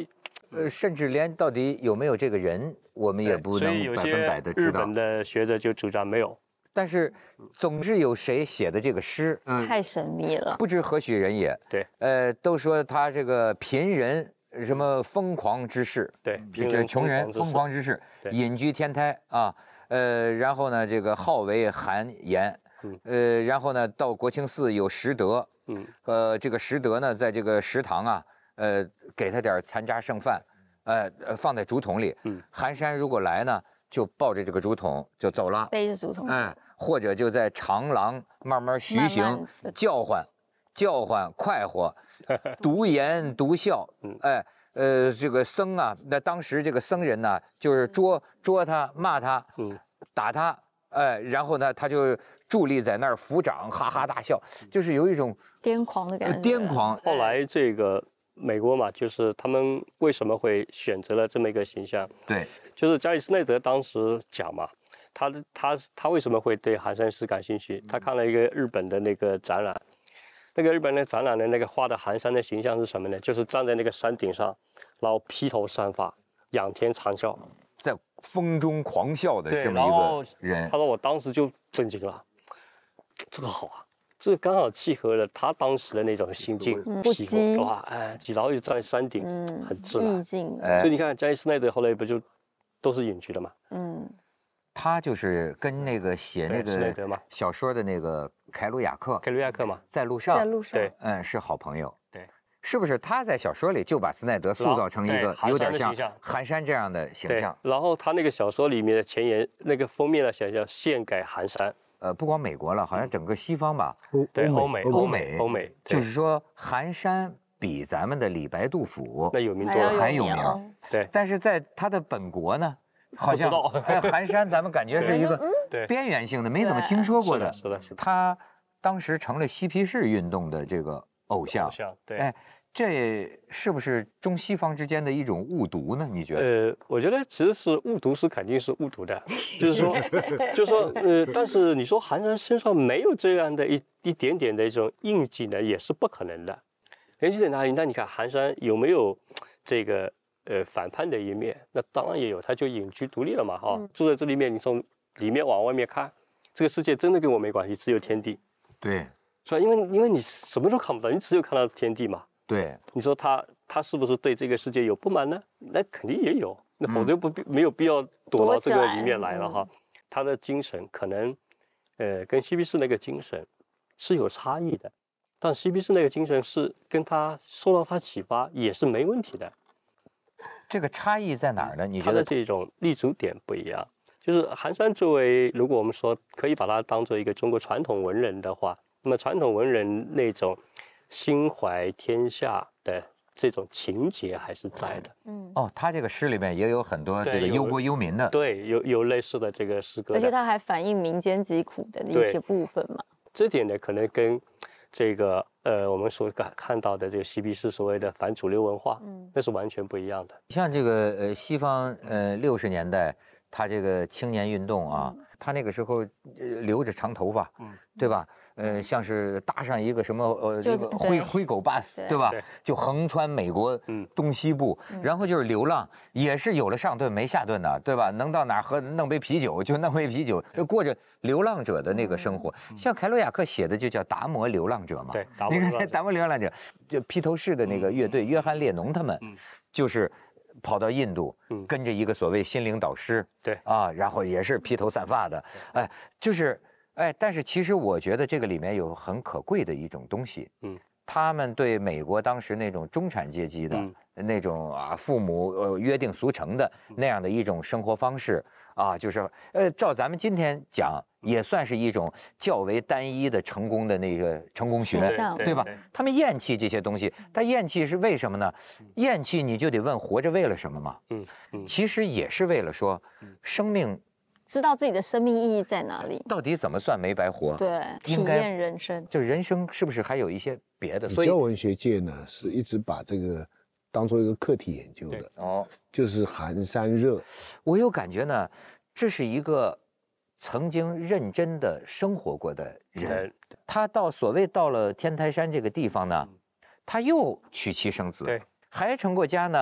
呃，甚至连到底有没有这个人，我们也不能百分百的知道。
日本的学者就主张没有。
但是，总之有谁写的这个诗，
嗯，太神秘了，
不知何许人也。
对，
呃，都说他这个贫人什么疯狂之士，
对，
这穷人疯狂之士，隐居天台啊，呃，然后呢，这个好为寒颜，呃，然后呢，到国清寺有食德，嗯，呃，这个食德呢，在这个食堂啊，呃，给他点残渣剩饭，呃，放在竹筒里，嗯，寒山如果来呢，就抱着这个竹筒就走了，
背着竹筒，
哎，或者就在长廊慢慢徐行，慢慢叫唤，叫唤快活，独言独笑，哎，呃，这个僧啊，那当时这个僧人呢，就是捉捉他，骂他，嗯，打他，哎，然后呢，他就伫立在那儿抚掌，哈哈大笑，就是有一种
癫狂的感觉，
癫狂。
后来这个。美国嘛，就是他们为什么会选择了这么一个形象？
对，
就是加里斯内德当时讲嘛，他他他为什么会对寒山诗感兴趣？他看了一个日本的那个展览，那个日本的展览的那个画的寒山的形象是什么呢？就是站在那个山顶上，然后披头散发，仰天长啸，
在风中狂笑的这么一个人。
他说我当时就震惊了，这个好啊。这刚好契合了他当时的那种心境，
不羁
哇，哎，然后就站在山顶，嗯，很自然，
意境。
所以你看，加里斯奈德后来不就都是隐居的嘛？
嗯，他就是跟那个写那个小说的那个凯鲁亚克，
凯鲁亚克嘛，
在路上，
在路上，
对，
嗯，是好朋友，
对，
是不是？他在小说里就把斯奈德塑造成一个有点像寒山这样的形象。
然后他那个小说里面的前言，那个封面呢写叫“献给寒山”。
呃，不光美国了，好像整个西方吧，
对，欧美，
欧美，
欧美，
就是说寒山比咱们的李白、杜甫
那有名多了，
还有名。
对，
但是在他的本国呢，好像哎，寒山咱们感觉是一个边缘性的，没怎么听说过的。
是的，是的。
他当时成了嬉皮士运动的这个偶像。
偶像，对。
哎，这是不是中西方之间的一种误读呢？你觉得？
呃，我觉得其实是误读，是肯定是误读的，就是说，就是说，呃，但是你说寒山身上没有这样的一一点点的一种印记呢，也是不可能的。印记在哪里？那你看寒山有没有这个呃反叛的一面？那当然也有，他就隐居独立了嘛，哈、哦，嗯、住在这里面，你从里面往外面看，这个世界真的跟我没关系，只有天地。
对，
是吧？因为因为你什么都看不到，你只有看到天地嘛。
对，
你说他他是不是对这个世界有不满呢？那肯定也有，那否则不必、嗯、没有必要躲到这个里面来了哈。嗯、他的精神可能，呃，跟西皮士那个精神是有差异的，但西皮士那个精神是跟他受到他启发也是没问题的。
这个差异在哪儿呢？你觉得
他的这种立足点不一样？就是寒山作为，如果我们说可以把它当做一个中国传统文人的话，那么传统文人那种。心怀天下的这种情节还是在的。
嗯，哦，他这个诗里面也有很多这个忧国忧民的，
对，有有类似的这个诗歌，
而且他还反映民间疾苦的一些部分嘛。
这点呢，可能跟这个呃我们所看看到的这个嬉皮士所谓的反主流文化，嗯，那是完全不一样的。
像这个呃西方呃六十年代，他这个青年运动啊，嗯、他那个时候呃留着长头发，嗯，对吧？呃，像是搭上一个什么呃，一个灰灰狗 bus， 对吧？就横穿美国东西部，然后就是流浪，也是有了上顿没下顿的，对吧？能到哪喝弄杯啤酒就弄杯啤酒，就过着流浪者的那个生活。像凯鲁亚克写的就叫达摩流浪者嘛。
对，
你看达摩流浪者，就披头士的那个乐队约翰列侬他们，就是跑到印度，跟着一个所谓心灵导师，
对
啊，然后也是披头散发的，哎，就是。哎，但是其实我觉得这个里面有很可贵的一种东西，嗯，他们对美国当时那种中产阶级的、嗯、那种啊父母呃约定俗成的那样的一种生活方式啊，就是呃照咱们今天讲也算是一种较为单一的成功的那个成功学，对吧？他们厌弃这些东西，他厌弃是为什么呢？厌弃你就得问活着为了什么嘛？嗯嗯，其实也是为了说生命。
知道自己的生命意义在哪里，
到底怎么算没白活？
对，体验人生，
就人生是不是还有一些别的？
所以，教文学界呢是一直把这个当做一个课题研究的。哦，就是寒山热。
我有感觉呢，这是一个曾经认真的生活过的人，他到所谓到了天台山这个地方呢，他又娶妻生子，
对，
还成过家呢。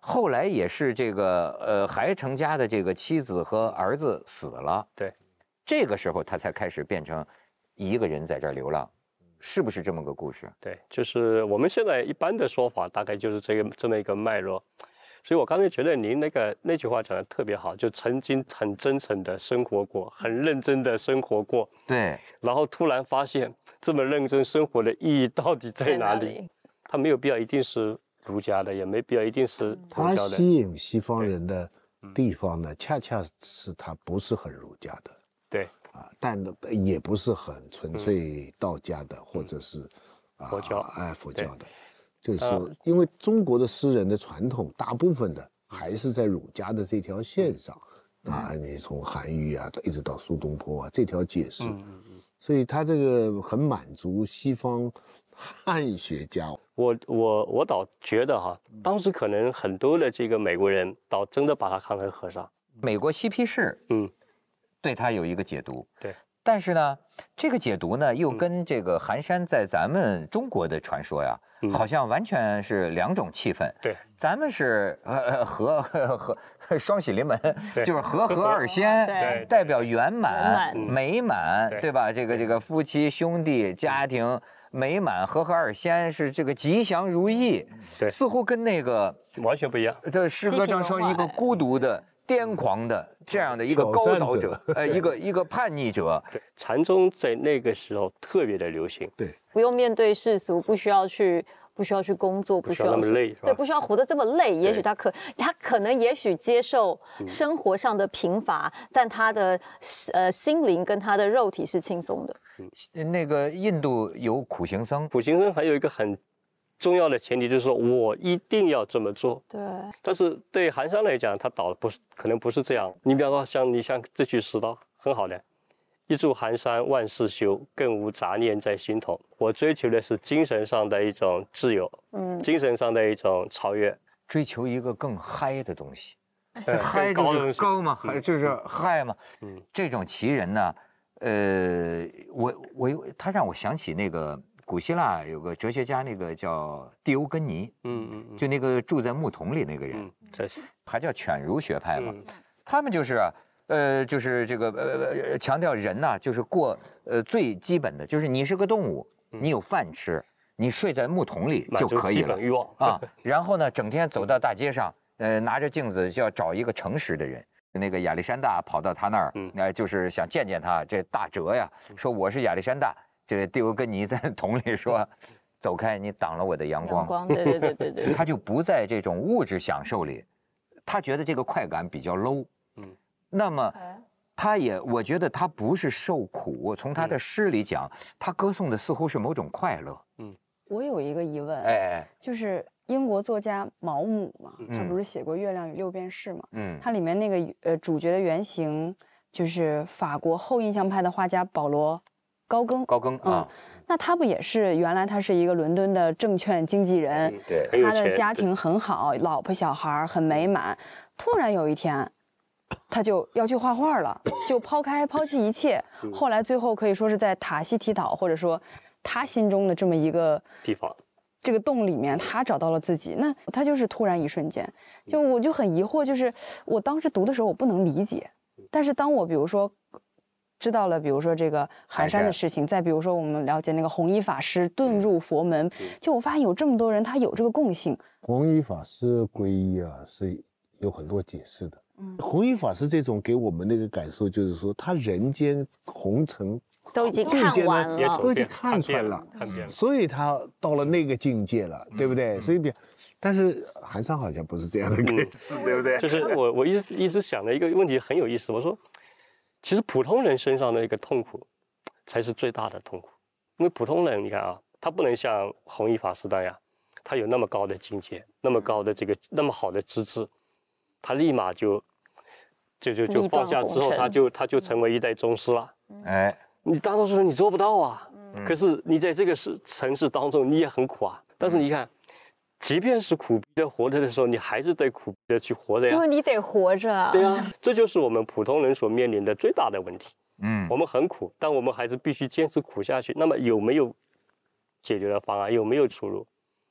后来也是这个呃还成家的这个妻子和儿子死了，
对，
这个时候他才开始变成一个人在这儿流浪，是不是这么个故事？
对，就是我们现在一般的说法，大概就是这个这么一个脉络。所以我刚才觉得您那个那句话讲的特别好，就曾经很真诚的生活过，很认真的生活过，
对，
然后突然发现这么认真生活的意义到底在哪里？他没有必要一定是儒家的，也没必要一定是佛教的。
他吸引西方人的地方呢，恰恰是他不是很儒家的，
对
啊，但也不是很纯粹道家的，或者是啊
佛教，
哎佛教的。就是说，因为中国的诗人的传统，大部分的还是在儒家的这条线上，啊，你从韩愈啊，一直到苏东坡啊这条解释，所以他这个很满足西方汉学家。
我我我倒觉得哈，当时可能很多的这个美国人倒真的把他看成和尚。
美国嬉皮士，
嗯，
对他有一个解读，
对。
但是呢，这个解读呢，又跟这个寒山在咱们中国的传说呀，嗯、好像完全是两种气氛。
对，
咱们是呃和和双喜临门，就是和合二仙，代表圆满、
嗯、
美满，对吧？这个这个夫妻兄弟家庭美满，和合二仙是这个吉祥如意，
对，
似乎跟那个
完全不一样。
这诗歌中说一个孤独的。癫狂的这样的一个高岛者，呃，一个一个叛逆者。
对，禅宗在那个时候特别的流行。
对，
不用面对世俗，不需要去，不需要去工作，
不需要那么累，
对，不需要活得这么累。也许他可，他可能也许接受生活上的贫乏，嗯、但他的呃心灵跟他的肉体是轻松的。
嗯，那个印度有苦行僧，
苦行僧还有一个很重要的前提就是说我一定要这么做。
对，
但是对寒山来讲，他导的不是，可能不是这样。你比方说，像你像这句诗道很好的，一柱寒山万事休，更无杂念在心头。我追求的是精神上的一种自由，嗯，精神上的一种超越，
追求一个更嗨的东西。这嗨就是高嘛，还就是嗨嘛。嗯，这种奇人呢，呃，我我他让我想起那个。古希腊有个哲学家，那个叫狄欧根尼，嗯嗯，就那个住在木桶里那个人，
这是
还叫犬儒学派嘛。他们就是啊，呃，就是这个呃强调人呐，就是过呃最基本的，就是你是个动物，你有饭吃，你睡在木桶里就可以了啊。然后呢，整天走到大街上，呃，拿着镜子就要找一个诚实的人。那个亚历山大跑到他那儿，那就是想见见他。这大哲呀，说我是亚历山大。这个狄欧根尼在桶里说：“走开，你挡了我的阳光。”
阳光，对对对对对。
他就不在这种物质享受里，他觉得这个快感比较 low。嗯，那么他也，我觉得他不是受苦。从他的诗里讲，他歌颂的似乎是某种快乐。
嗯，我有一个疑问，
哎，
就是英国作家毛姆嘛，他不是写过《月亮与六便士》嘛？
嗯，
他里面那个呃主角的原型就是法国后印象派的画家保罗。高更，
高更啊、嗯，
那他不也是原来他是一个伦敦的证券经纪人，
嗯、对，
他的家庭很好，老婆小孩很美满。突然有一天，他就要去画画了，就抛开抛弃一切。后来最后可以说是在塔希提岛，或者说他心中的这么一个
地方，
这个洞里面，他找到了自己。那他就是突然一瞬间，就我就很疑惑，就是我当时读的时候我不能理解，但是当我比如说。知道了，比如说这个寒山的事情，再比如说我们了解那个弘一法师遁入佛门，就我发现有这么多人，他有这个共性。
弘一法师皈依啊，是有很多解释的。嗯，弘一法师这种给我们那个感受，就是说他人间红尘
都已经看完了，
都已经看穿了，所以他到了那个境界了，对不对？所以比，但是寒山好像不是这样的 case，对不对？
就是我我一直一直想的一个问题很有意思，我说。其实普通人身上的一个痛苦，才是最大的痛苦。因为普通人，你看啊，他不能像弘一法师那样，他有那么高的境界，那么高的这个那么好的资质，他立马就就就就放下之后，他就他就成为一代宗师了。
哎，
你大多数人你做不到啊。嗯、可是你在这个是城市当中，你也很苦啊。但是你看。即便是苦逼的活着的时候，你还是得苦逼的去活着呀，
因为你得活着啊。
对啊，这就是我们普通人所面临的最大的问题。
嗯，
我们很苦，但我们还是必须坚持苦下去。那么有没有解决的方案？有没有出路？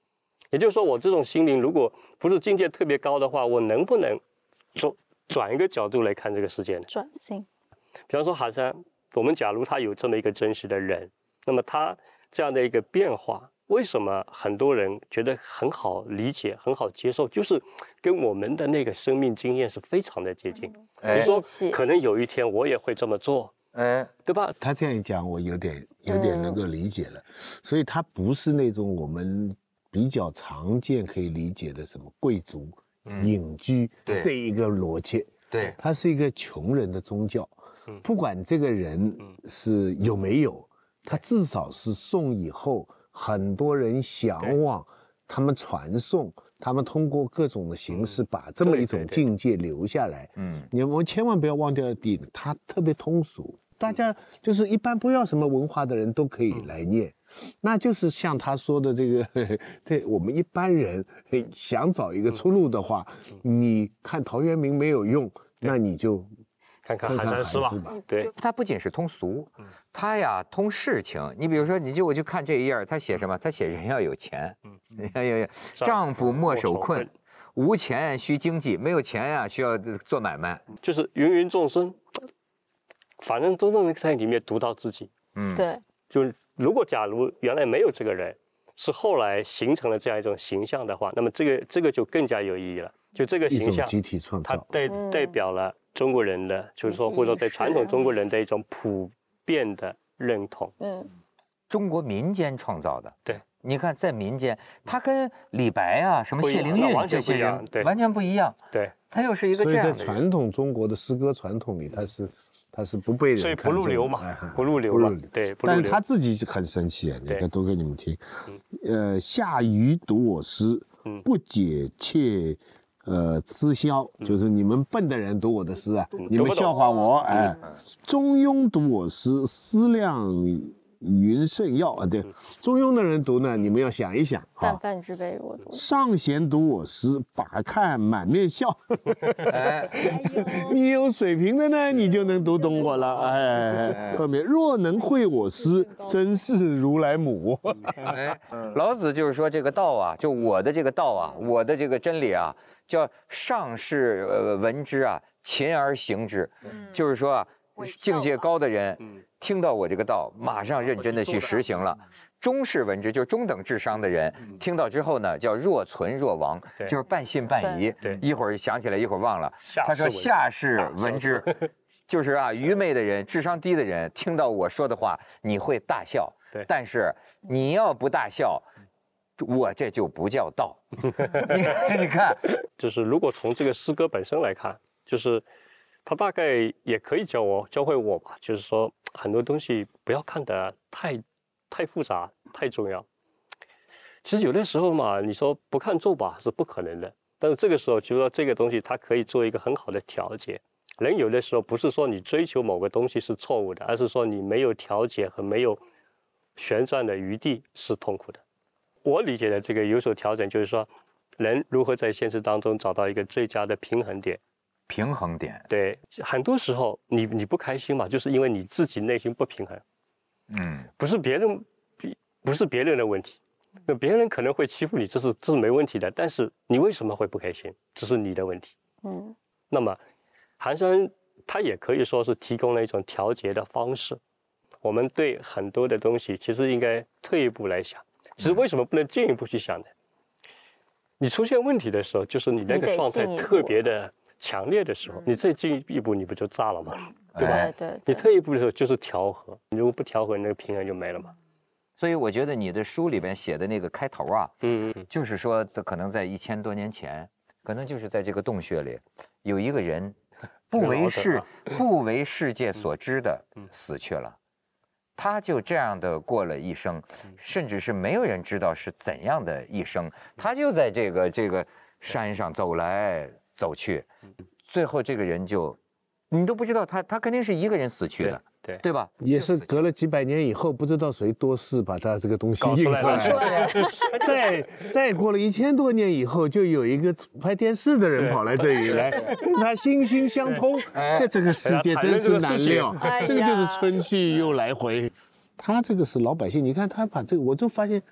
也就是说，我这种心灵如果不是境界特别高的话，我能不能转转一个角度来看这个世界呢？
转性。
比方说寒山，我们假如他有这么一个真实的人，那么他这样的一个变化，为什么很多人觉得很好理解、很好接受？就是跟我们的那个生命经验是非常的接近。
嗯、
你说，可能有一天我也会这么做。哎，对吧？
他这样一讲，我有点有点能够理解了。嗯、所以他不是那种我们比较常见可以理解的什么贵族、嗯、隐居这一个逻辑。
对，
它是一个穷人的宗教。嗯、不管这个人是有没有，他至少是宋以后很多人向往，他们传颂。他们通过各种的形式把这么一种境界留下来。嗯，你我们千万不要忘掉地，它特别通俗，大家就是一般不要什么文化的人都可以来念。嗯、那就是像他说的这个，呵呵这我们一般人想找一个出路的话，嗯、你看陶渊明没有用，那你就。
看看寒山诗吧，对，
它不仅是通俗，它呀通事情。你比如说，你就我就看这一页，他写什么？他写人要有钱，嗯，要有丈夫莫守困，无钱需经济，没有钱呀需要做买卖，
就是芸芸众生，反正都能在里面读到自己。
嗯，对，
就如果假如原来没有这个人，是后来形成了这样一种形象的话，那么这个这个就更加有意义了。就这个形象，
集体创造，
它代代表了中国人的，就是说，或者说对传统中国人的一种普遍的认同。
嗯，中国民间创造的。
对，
你看在民间，他跟李白啊、什么谢灵运这些人完全不一样。
对，
他又是一个这样的。
所以在传统中国的诗歌传统里，他是他是不被人
所以不入流嘛，不入流嘛。对，
但是他自己很神奇啊，你看读给你们听。呃，夏禹读我诗，不解切。呃，嗤笑就是你们笨的人读我的诗啊，嗯、你们笑话我，哎。嗯、中庸读我诗，思量云甚要啊，对。嗯、中庸的人读呢，你们要想一想。
泛泛之辈我读。
上贤读我诗，把看满面笑。哎，你有水平的呢，你就能读懂我了。哎，后面若能会我诗，真是如来母。
哎，老子就是说这个道啊，就我的这个道啊，我的这个真理啊。叫上士呃闻之啊，勤而行之，嗯、就是说啊，境界高的人、嗯、听到我这个道，马上认真的去实行了。中士闻之，就是中等智商的人，嗯、听到之后呢，叫若存若亡，就是半信半疑，一会儿想起来，一会儿忘了。他说下士闻之，就是啊，愚昧的人、智商低的人，听到我说的话，你会大笑，但是你要不大笑。我这就不叫道，你你看，
就是如果从这个诗歌本身来看，就是他大概也可以教我教会我吧，就是说很多东西不要看得太太复杂、太重要。其实有的时候嘛，你说不看重吧是不可能的，但是这个时候就说这个东西它可以做一个很好的调节。人有的时候不是说你追求某个东西是错误的，而是说你没有调节和没有旋转的余地是痛苦的。我理解的这个有所调整，就是说，人如何在现实当中找到一个最佳的平衡点。
平衡点。
对，很多时候你你不开心嘛，就是因为你自己内心不平衡。嗯。不是别人，不是别人的问题，那别人可能会欺负你，这是这是没问题的。但是你为什么会不开心？这是你的问题。嗯。那么，寒山他也可以说是提供了一种调节的方式。我们对很多的东西，其实应该退一步来想。其实为什么不能进一步去想呢？你出现问题的时候，就是你那个状态特别的强烈的时候，你再进一步，你不就炸了吗？对吧？
对对。
你退一步的时候就是调和，你如果不调和，那个平衡就没了嘛。
所以我觉得你的书里边写的那个开头啊，嗯嗯，就是说，这可能在一千多年前，可能就是在这个洞穴里，有一个人不为世不为世界所知的死去了。他就这样的过了一生，甚至是没有人知道是怎样的一生。他就在这个这个山上走来走去，最后这个人就，你都不知道他他肯定是一个人死去的，
对
对吧？
也是隔了几百年以后，不知道谁多事把他这个东西印出来。再再过了一千多年以后，就有一个拍电视的人跑来这里来，跟他心心相通。这这个世界真是难料，这个就是春去又来回。他这个是老百姓，你看他把这个，我就发现，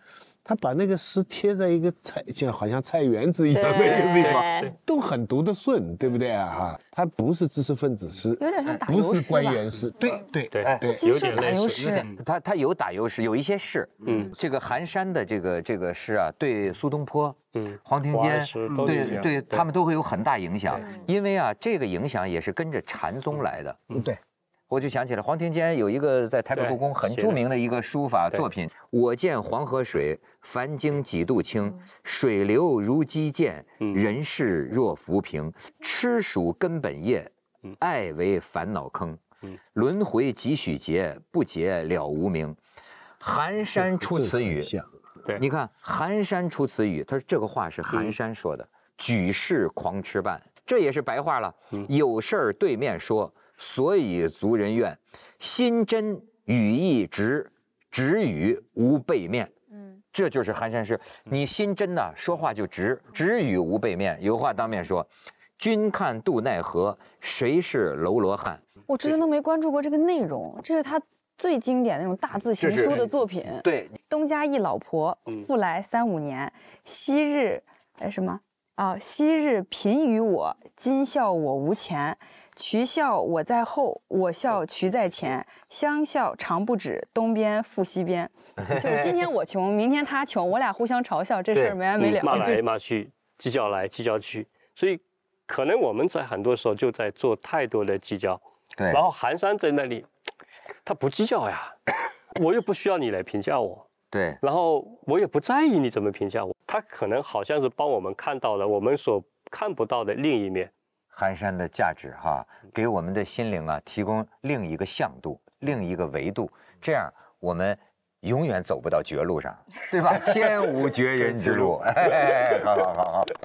他把那个诗贴在一个菜，就好像菜园子一样的一个地方，都很读得顺，对不对啊？哈，它不是知识分子诗，
有点像打油
不
诗吧
是官员诗，对对
对
对，
有点打油诗，他他有打油诗，有一些诗，嗯，这个寒山的这个这个诗啊，对苏东坡，嗯，黄庭坚，对对，他们都会有很大影响，因为啊，这个影响也是跟着禅宗来的，
对。
我就想起来，黄庭坚有一个在台北故宫很著名的一个书法作品。我见黄河水，凡经几度清，水流如击剑，人事若浮萍。痴属根本业，爱为烦恼坑。轮回几许劫，不劫了无名。寒山出此语，你看寒山出此语，他说这个话是寒山说的。举世狂吃饭，这也是白话了。有事儿对面说。所以族人怨，心真语意直，直语无背面。嗯，这就是寒山诗。你心真呐，说话就直，直语无背面，有话当面说。君看杜奈何，谁是楼罗汉？
我之前都没关注过这个内容，这是他最经典的那种大字行书的作品。
对，
东家一老婆，复来三五年，昔日哎什么啊？昔日贫于我，今笑我无钱。渠笑我在后，我笑渠在前，相笑常不止，东边复西边。就是今天我穷，明天他穷，我俩互相嘲笑，这事儿没完没了。
骂来骂去，计较来计较去，所以可能我们在很多时候就在做太多的计较。
对。
然后寒山在那里，他不计较呀，我又不需要你来评价我。
对。
然后我也不在意你怎么评价我，他可能好像是帮我们看到了我们所看不到的另一面。
寒山的价值哈，给我们的心灵啊提供另一个向度、另一个维度，这样我们永远走不到绝路上，对吧？天无绝人之路。哎，好好好好。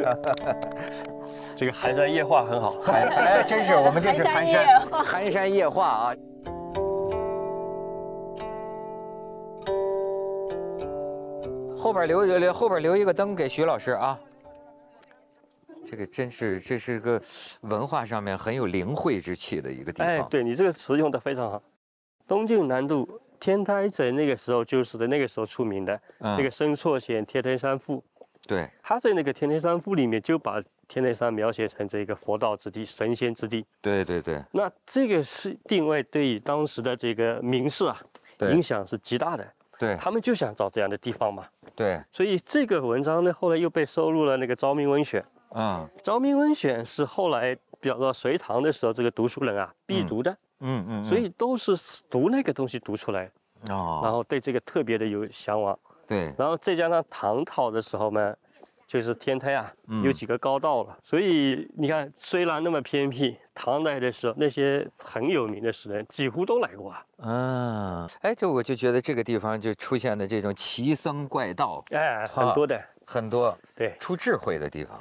这个寒山夜话很好，
寒哎，真是我们这是寒山寒山夜话啊。后边留留后边留一个灯给徐老师啊。这个真是，这是个文化上面很有灵慧之气的一个地方。
哎，对你这个词用的非常好。东晋南渡天台在那个时候就是在那个时候出名的，嗯、那个申错写《天台山赋》。
对，
他在那个《天台山赋》里面就把天台山描写成这个佛道之地、神仙之地。
对对对。
那这个是定位对于当时的这个名士啊，影响是极大的。
对，
他们就想找这样的地方嘛。
对。所
以这个文章呢，后来又被收入了那个《昭明文选》。
嗯，
《昭明文选》是后来比较到隋唐的时候，这个读书人啊必读的，
嗯 嗯, 嗯，
所以都是读那个东西读出来，哦，然后对这个特别的有向往，
对，
然后再加上唐朝的时候呢，就是天台啊有几个高道了，嗯、所以你看虽然那么偏僻，唐代的时候那些很有名的诗人几乎都来过啊，
嗯，哎，这我就觉得这个地方就出现的这种奇僧怪道，
哎，很多的，
很多，
对，
出智慧的地方。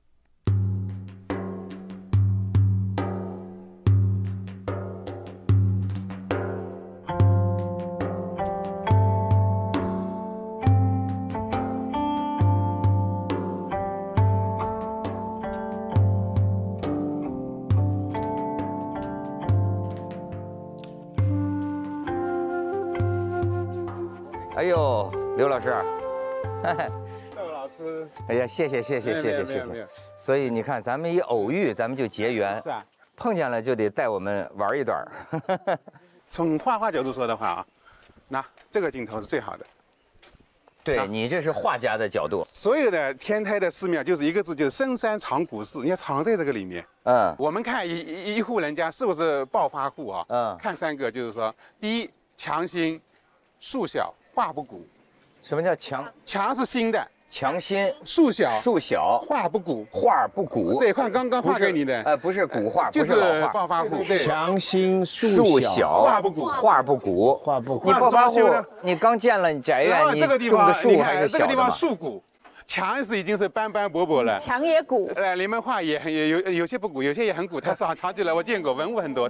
哎呦，刘老师，
窦老师，
哎呀，谢谢谢谢谢谢谢谢。所以你看，咱们一偶遇，咱们就结缘，
是啊，
碰见了就得带我们玩一段。
从画画角度说的话啊，那这个镜头是最好的。
对、啊、你这是画家的角度。
所有的天台的寺庙就是一个字，就是深山藏古寺，你要藏在这个里面。嗯，我们看一一一户人家是不是暴发户啊？嗯，看三个，就是说，第一，墙新，树小。画不古，
什么叫墙？
墙是新的，
墙新，
树小，
树小，
画不古，
画不古。
这块刚刚画给你的，
呃，不是古画，
就是暴发户。
墙新树小，
画不古，
画不古，
画不古。
你暴发户，你刚建了宅院，你种的树还是小的嘛？
这个地方树古，墙是已经是斑斑驳驳了，
墙也古。
呃，你们画也很有有有些不古，有些也很古，它长长久了，我见过，文物很多。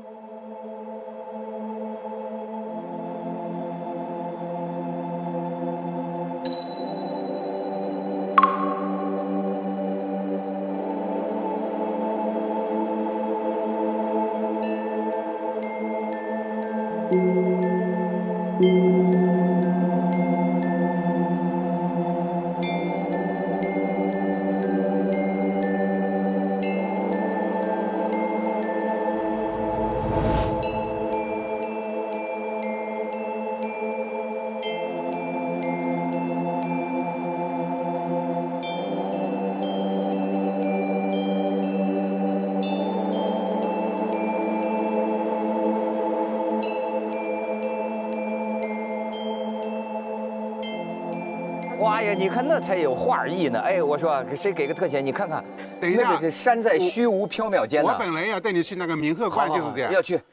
哇呀，你看那才有画意呢！哎，我说谁给个特写？你看看，
等一下，
那个这山在虚无缥缈间呢。
我本来要带你去那个明鹤观，就是这样。
要去。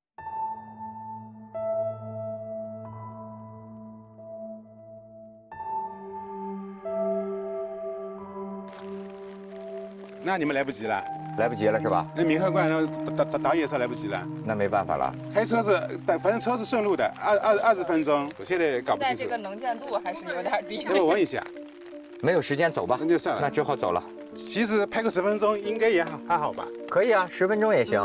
那你们来不及了，
来不及了是吧？
那明鹤观导导导演说来不及了，
那没办法了。
开车是，反正车是顺路的，二二二十分钟。我现在搞不清楚。
现在这个能见度还是有点低。
我问一下，
没有时间走吧？
那就算了，
那只好走了。
其实拍个十分钟应该也好还好吧？
可以啊，十分钟也行。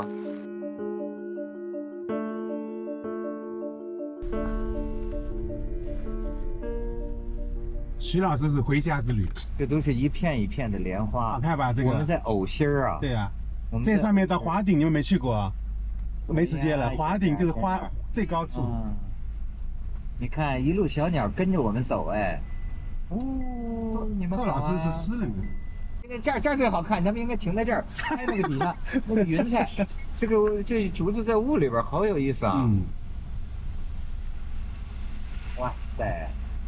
徐老师是回家之旅，
这都是一片一片的莲花。
好看吧？这个
我们在藕心儿啊。
对呀、啊，我们这上面到华顶，你们没去过啊？没时间了，华顶就是花最高处。
嗯、你看一路小鸟跟着我们走，哎。哦，你们、啊、
老师是诗人。
应该这儿这儿最好看，他们应该停在这儿，拍那个底下那个云彩，这个这竹子在雾里边，好有意思啊。嗯。哇塞！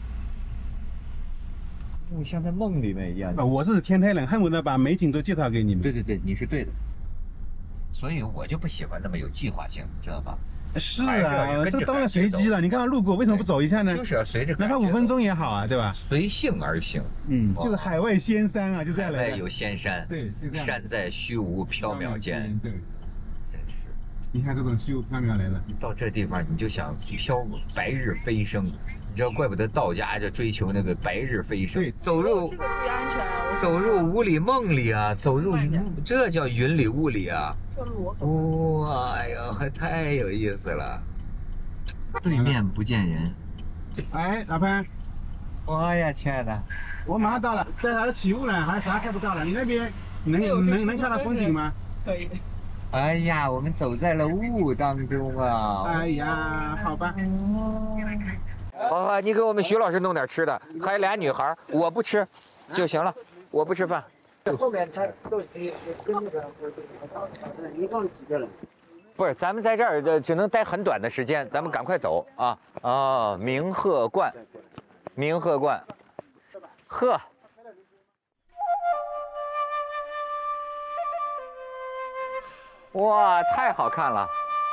你像在梦里面一样。
我是天太冷，恨不得把美景都介绍给你们。
对对对，你是对的。所以我就不喜欢那么有计划性，知道吧？
是啊，这当然随机了。你刚刚路过，为什么不走一下呢？
就是要随着，
哪怕五分钟也好啊，对吧？
随性而行。
嗯，就是海外仙山啊，就这样来。
海外有仙山，
对，就这样。
山在虚无缥缈间，
对，
真是。
你看这种虚无缥缈来了，
到这地方你就想飘白日飞升。你知道，怪不得道家就追求那个白日飞升，走入
这个注意安全啊！
走入雾里梦里啊，走入这叫云里雾里啊！哇、哎呀，还太有意思了。对面不见人。
哎，老潘。
哎呀，亲爱的，
我马上到了，在哪起雾了，还啥看不到了？你那边能能能看到风景吗？
可以。
哎呀，我们走在了雾当中啊！
哎呀，好吧。
好好，你给我们徐老师弄点吃的，还有俩女孩，我不吃就行了，我不吃饭。
后面他都跟那个一共几个人？
不是，咱们在这儿只能待很短的时间，咱们赶快走啊！啊，明鹤观，明鹤观，呵，哇，太好看了！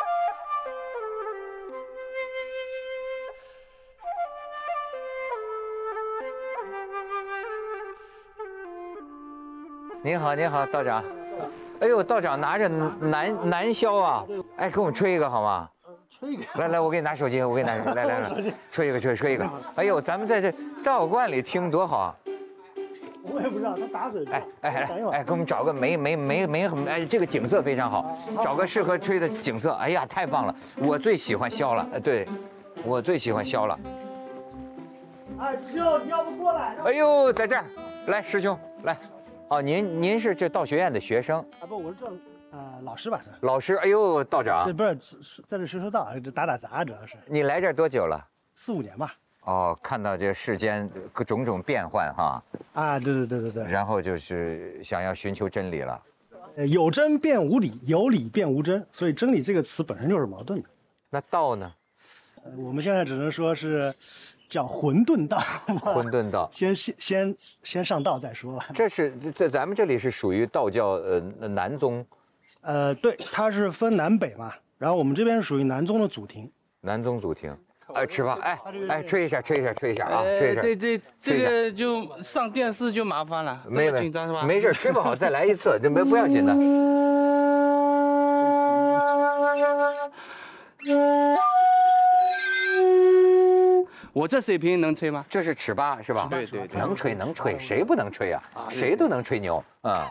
您好，您好，道长。哎呦，道长拿着南南箫啊，哎，给我们吹一个好吗？
吹一个。
来来，我给你拿手机，我给你拿，来来来，吹一个，吹吹一个。哎呦，咱们在这道观里听多好啊！
我也不知道，他打水。
哎哎哎哎，给我们找个没没没没很哎，这个景色非常好，找个适合吹的景色。哎呀，太棒了！我最喜欢箫了，对，我最喜欢箫了。
哎，师兄，你要不过来？
哎呦，在这儿，来，师兄来。哦，您您是这道学院的学生
啊？不，我是这呃老师吧是。
老师，哎呦，道长，
这不是在这学学道，这打打杂主要是。
你来这儿多久了？
四五年吧。
哦，看到这世间各种种变幻哈。
啊，对对对对对。
然后就是想要寻求真理了。
呃，有真变无理，有理变无真，所以真理这个词本身就是矛盾的。
那道呢？
呃，我们现在只能说是。叫混沌道，
混沌道，
先先先先上道再说。
这是在咱们这里是属于道教呃南宗，
呃对，它是分南北嘛，然后我们这边是属于南宗的祖庭。
南宗祖庭，哎吃吧，哎哎吹一下吹一下吹一下啊，吹一下。
这这这个就上电视就麻烦了，
没
没紧张是吧？
没事，吹不好再来一次，这没不要紧的。
我这水平能吹吗？
这是尺八是吧？
对对对，
能吹能吹，谁不能吹啊？谁都能吹牛啊！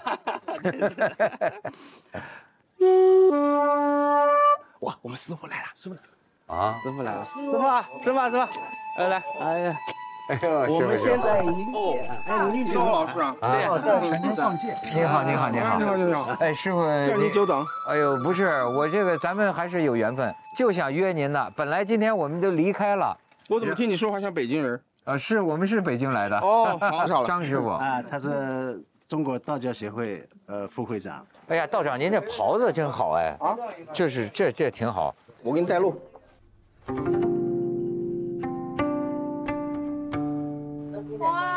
哇，我们师傅来了，师傅
啊，
师傅来了，师傅啊，师傅啊，师傅，来来，哎呀，
哎呦，
我们现在营业，
哎，您
周老师啊，
对呀，在全天放箭。
你好，你好，你好，
你好，你好。
哎，师傅，
您久等。
哎呦，不是，我这个咱们还是有缘分，就想约您呢。本来今天我们就离开了。
我怎么听你说话像北京人？
啊，是我们是北京来的。
哦，好巧了，
张师傅
啊，他是中国道教协会呃副会长。
哎呀，道长您这袍子真好哎！啊，这是这这挺好。
我给你带路。
哇！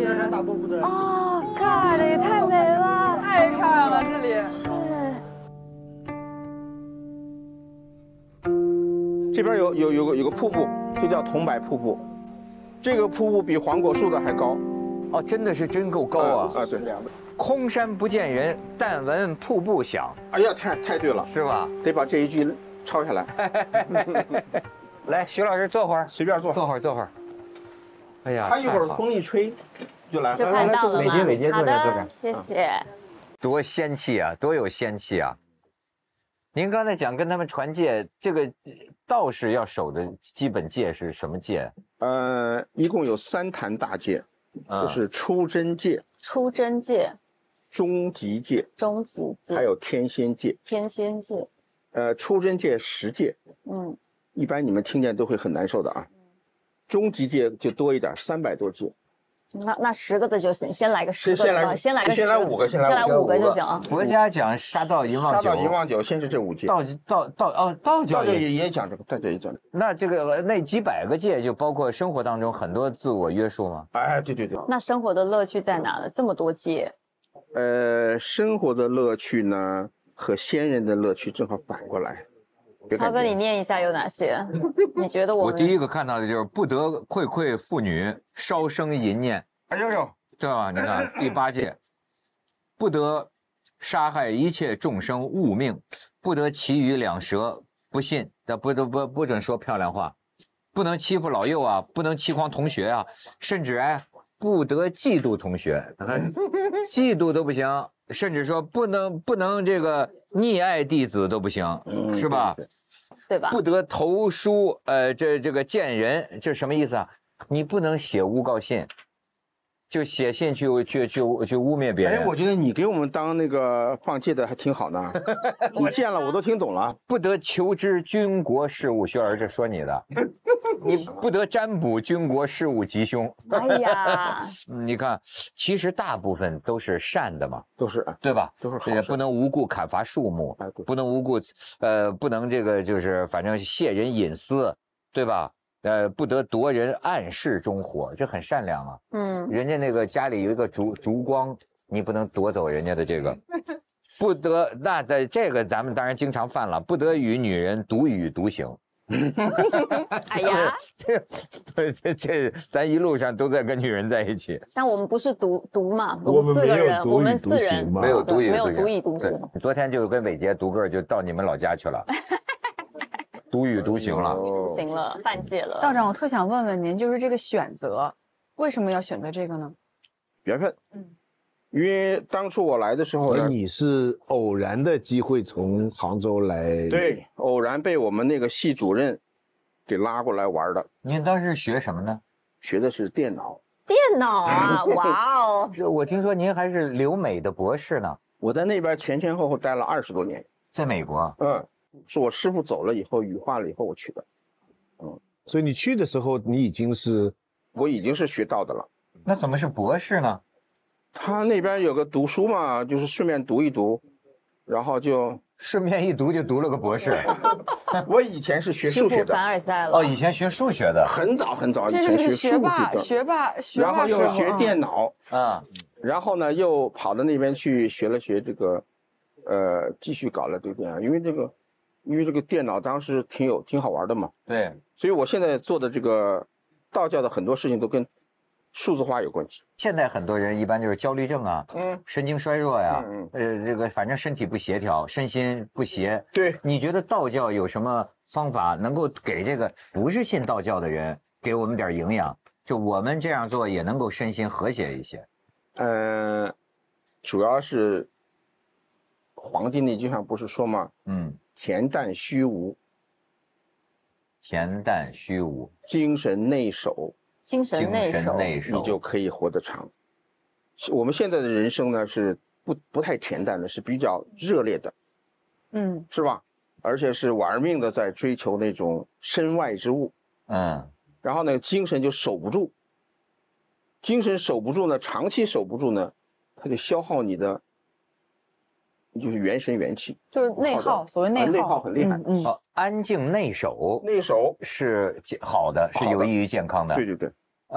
象山大瀑布的。
哦，看的也太美了，
太漂亮了，这里。
是。
这边有有有个有个瀑布，就叫桐柏瀑布，这个瀑布比黄果树的还高。
哦，真的是真够高啊！
啊，对。
空山不见人，但闻瀑布响。
哎呀，太太对了，
是吧？
得把这一句抄下来。
来，徐老师坐会儿，
随便坐，
坐会儿，坐会儿。哎呀，
他一会儿风一吹，就来。
就看到了。
伟杰，伟杰，坐这，坐这。
谢谢。
多仙气啊，多有仙气啊！您刚才讲跟他们传戒，这个道士要守的基本戒是什么戒？
呃，一共有三坛大戒，就是出真戒、
出真戒、
终极戒、
终极戒，
还有天仙戒。
天仙戒。
呃，出真戒十戒，
嗯，
一般你们听见都会很难受的啊。终极戒就多一点，三百多戒。
那那十个的就行，先来个十个的吧，先来个
先来五个，先
来五个就行啊。
佛家讲杀盗淫妄酒，
杀盗淫妄酒，先是这五戒。
道道道哦，道教
也也讲这个，道教也讲这个。
那这个那几百个戒就包括生活当中很多自我约束吗？
哎，对对对。
那生活的乐趣在哪呢？这么多戒。
呃，生活的乐趣呢，和仙人的乐趣正好反过来。
涛哥，你念一下有哪些？你觉得我
我第一个看到的就是不得诲诲妇女，烧生淫念。
哎呦呦，
对吧？你看第八戒，不得杀害一切众生物命，不得其余两舌不信，不得不不准说漂亮话，不能欺负老幼啊，不能欺诳同学啊，甚至哎不得嫉妒同学，嫉妒都不行，甚至说不能不能这个溺爱弟子都不行，是吧？
对吧？
不得投书，呃，这这个见人，这什么意思啊？你不能写诬告信。就写信去去去去污蔑别人。
哎，我觉得你给我们当那个放戒的还挺好呢。你见了我都听懂了。
不得求知军国事务，薛儿这说你的。你不得占卜军国事务吉凶。
哎呀，
你看，其实大部分都是善的嘛，
都是
对吧？
都是好事。
不能无故砍伐树木，不能无故，呃，不能这个就是反正泄人隐私，对吧？呃，不得夺人暗室中火，这很善良啊。嗯，人家那个家里有一个烛烛光，你不能夺走人家的这个。不得，那在这个咱们当然经常犯了，不得与女人独语独行。
哎呀，
这这这，咱一路上都在跟女人在一起。
但我们不是独独嘛，我们四个人，我们四人
没有独语，
没有独语独行。
昨天就跟伟杰独个就到你们老家去了。独语独行了，
独行了，犯戒了。
道长，我特想问问您，就是这个选择，为什么要选择这个呢？
缘分。嗯，因为当初我来的时候呢，
你是偶然的机会从杭州来，
对，偶然被我们那个系主任给拉过来玩的。
您当时学什么呢？
学的是电脑。
电脑啊，哇哦！
我听说您还是留美的博士呢。
我在那边前前后后待了二十多年，
在美国。
嗯。是我师傅走了以后，羽化了以后我去的，
嗯，所以你去的时候，你已经是，
我已经是学道的了。
那怎么是博士呢？
他那边有个读书嘛，就是顺便读一读，然后就
顺便一读就读了个博士。
我以前是学数学的，
凡尔赛了。
哦，以前学数学的，
很早很早以前学数学的，
学霸，学霸，学霸，
然后又学电脑
啊，
然后呢又跑到那边去学了学这个，呃，继续搞了这个电脑，因为这个。因为这个电脑当时挺有挺好玩的嘛，
对，所
以我现在做的这个道教的很多事情都跟数字化有关系。
现在很多人一般就是焦虑症啊，嗯，神经衰弱呀，嗯嗯，呃，这个反正身体不协调，身心不协。
对，
你觉得道教有什么方法能够给这个不是信道教的人给我们点营养？就我们这样做也能够身心和谐一些。
呃，主要是黄帝内经上不是说吗？嗯。恬淡虚无，
恬淡虚无，
精神内守，
精神内守，
你就可以活得长。我们现在的人生呢是不不太恬淡的，是比较热烈的，嗯，是吧？而且是玩命的在追求那种身外之物，嗯，然后呢，精神就守不住，精神守不住呢，长期守不住呢，它就消耗你的。就是元神元气，
就是内耗，所谓内耗，
内耗很厉害。
嗯，哦，安静内守，
内守
是好的，是有益于健康的。
对对对，
呃，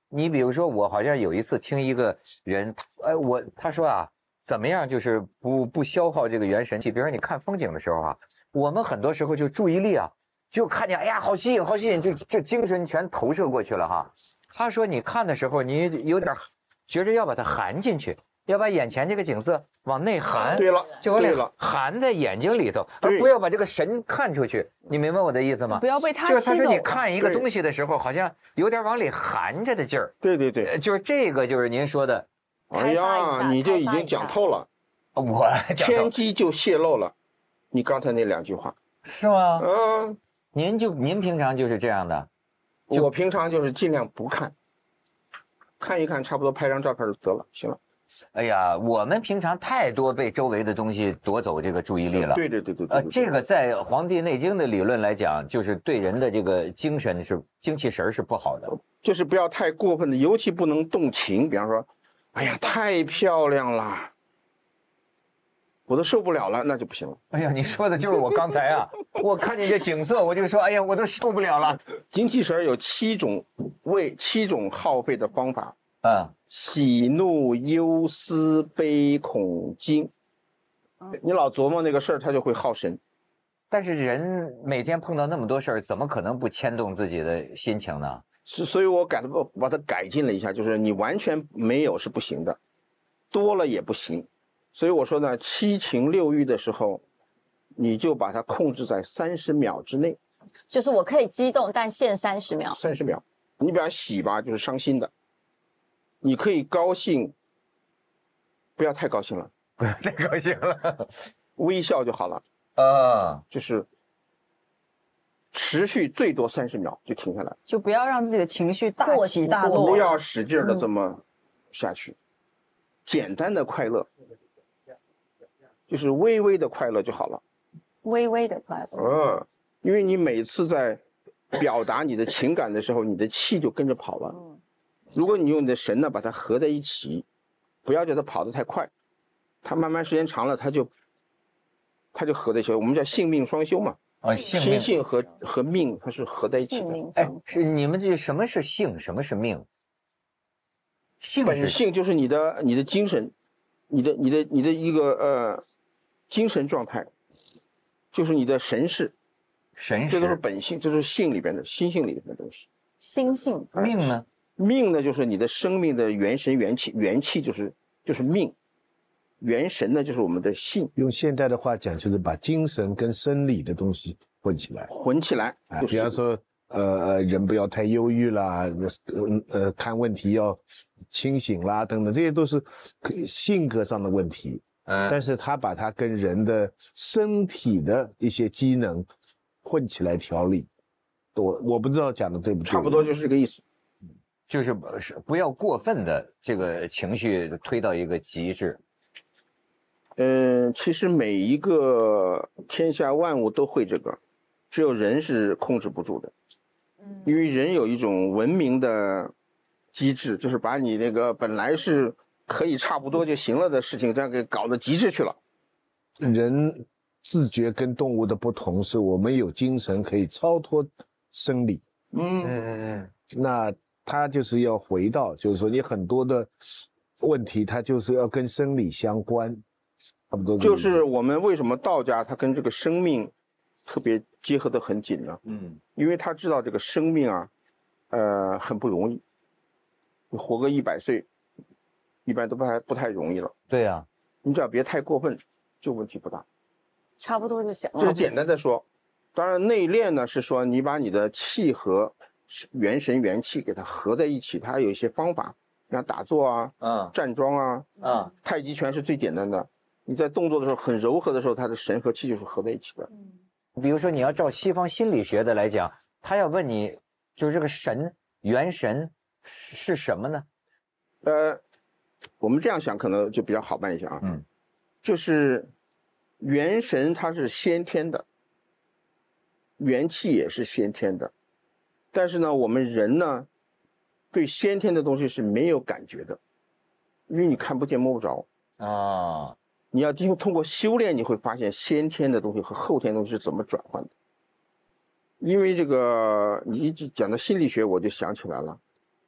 你比如说，我好像有一次听一个人，哎，我他说啊，怎么样就是不不消耗这个元神气？比如说你看风景的时候啊，我们很多时候就注意力啊，就看见哎呀好吸引好吸引，就这精神全投射过去了哈。他说你看的时候，你有点觉着要把它含进去，要把眼前这个景色往内含。
对了，
就往里
对了，
含在眼睛里头，而不要把这个神看出去。你明白我的意思吗？
不要被它
就是他说
吸走。
你看一个东西的时候，好像有点往里含着的劲儿。
对对对，
就是这个，就是您说的。
哎呀，你就已经讲透了。
我
天机就泄露了，你刚才那两句话
是吗？
嗯，
您就您平常就是这样的。
我平常就是尽量不看，看一看，差不多拍张照片就得了，行了。
哎呀，我们平常太多被周围的东西夺走这个注意力了。
对对对对对。
呃，这个在《黄帝内经》的理论来讲，就是对人的这个精神是精气神是不好的，
就是不要太过分的，尤其不能动情。比方说，哎呀，太漂亮了，我都受不了了，那就不行了。
哎呀，你说的就是我刚才啊，我看见这景色，我就说，哎呀，我都受不了了。
精气神有七种为七种耗费的方法。
啊、嗯，
喜怒忧思悲恐惊，你老琢磨那个事儿，它就会耗神。
但是人每天碰到那么多事儿，怎么可能不牵动自己的心情呢？
是，所以我改把它改进了一下，就是你完全没有是不行的，多了也不行。所以我说呢，七情六欲的时候，你就把它控制在三十秒之内。
就是我可以激动，但限三十秒。
三十秒，你比方喜吧，就是伤心的。你可以高兴，不要太高兴了，
不要太高兴了，
微笑就好了。
啊，
就是持续最多三十秒就停下来，
就不要让自己的情绪大起大落，
不要使劲的这么下去。嗯、简单的快乐，就是微微的快乐就好了。
微微的快乐。
嗯，因为你每次在表达你的情感的时候，你的气就跟着跑了。嗯，如果你用你的神呢把它合在一起，不要叫它跑得太快，它慢慢时间长了，它就它就合在一起。我们叫性命双修嘛。
啊，性命
心性和和命它是合在一起的。
哎，是你们这什么是性，什么是命？性
本性就是你的你的精神，你的你的你的一个呃精神状态，就是你的神识。
神识，
这都是本性，这是性里边的心性里边的东西。
心性。
命呢？
命呢，就是你的生命的元神元气，元气就是就是命，元神呢就是我们的性。
用现代的话讲，就是把精神跟生理的东西混起来，
混起来。
啊，比方说，呃呃，人不要太忧郁啦，呃呃，看问题要清醒啦，等等，这些都是性格上的问题。嗯，但是他把它跟人的身体的一些机能混起来调理，我我不知道讲的对不对，
差不多就是这个意思。
就是不要过分的这个情绪推到一个极致。
嗯，其实每一个天下万物都会这个，只有人是控制不住的。嗯，因为人有一种文明的机制，就是把你那个本来是可以差不多就行了的事情，这样给搞到极致去了。
人自觉跟动物的不同，是我们有精神可以超脱生理。
嗯
嗯嗯，
那他就是要回到，就是说你很多的问题，它就是要跟生理相关，差不多。
就是我们为什么道家它跟这个生命特别结合得很紧呢？
嗯，
因为他知道这个生命啊，呃，很不容易，你活个一百岁，一般都不太不太容易了。
对呀、啊，
你只要别太过分，就问题不大，
差不多就行了。
这是简单的说。当然内练呢是说你把你的气和元神元气给它合在一起，它有一些方法，像打坐啊，
嗯，
站桩啊，
嗯，
太极拳是最简单的。你在动作的时候很柔和的时候，它的神和气就是合在一起的。
比如说你要照西方心理学的来讲，他要问你，就是这个神元神是什么呢？
呃，我们这样想可能就比较好办一些啊。
嗯，
就是元神它是先天的，元气也是先天的。但是呢，我们人呢，对先天的东西是没有感觉的，因为你看不见摸不着
啊。
你要通通过修炼，你会发现先天的东西和后天的东西是怎么转换的。因为这个，你一讲到心理学，我就想起来了，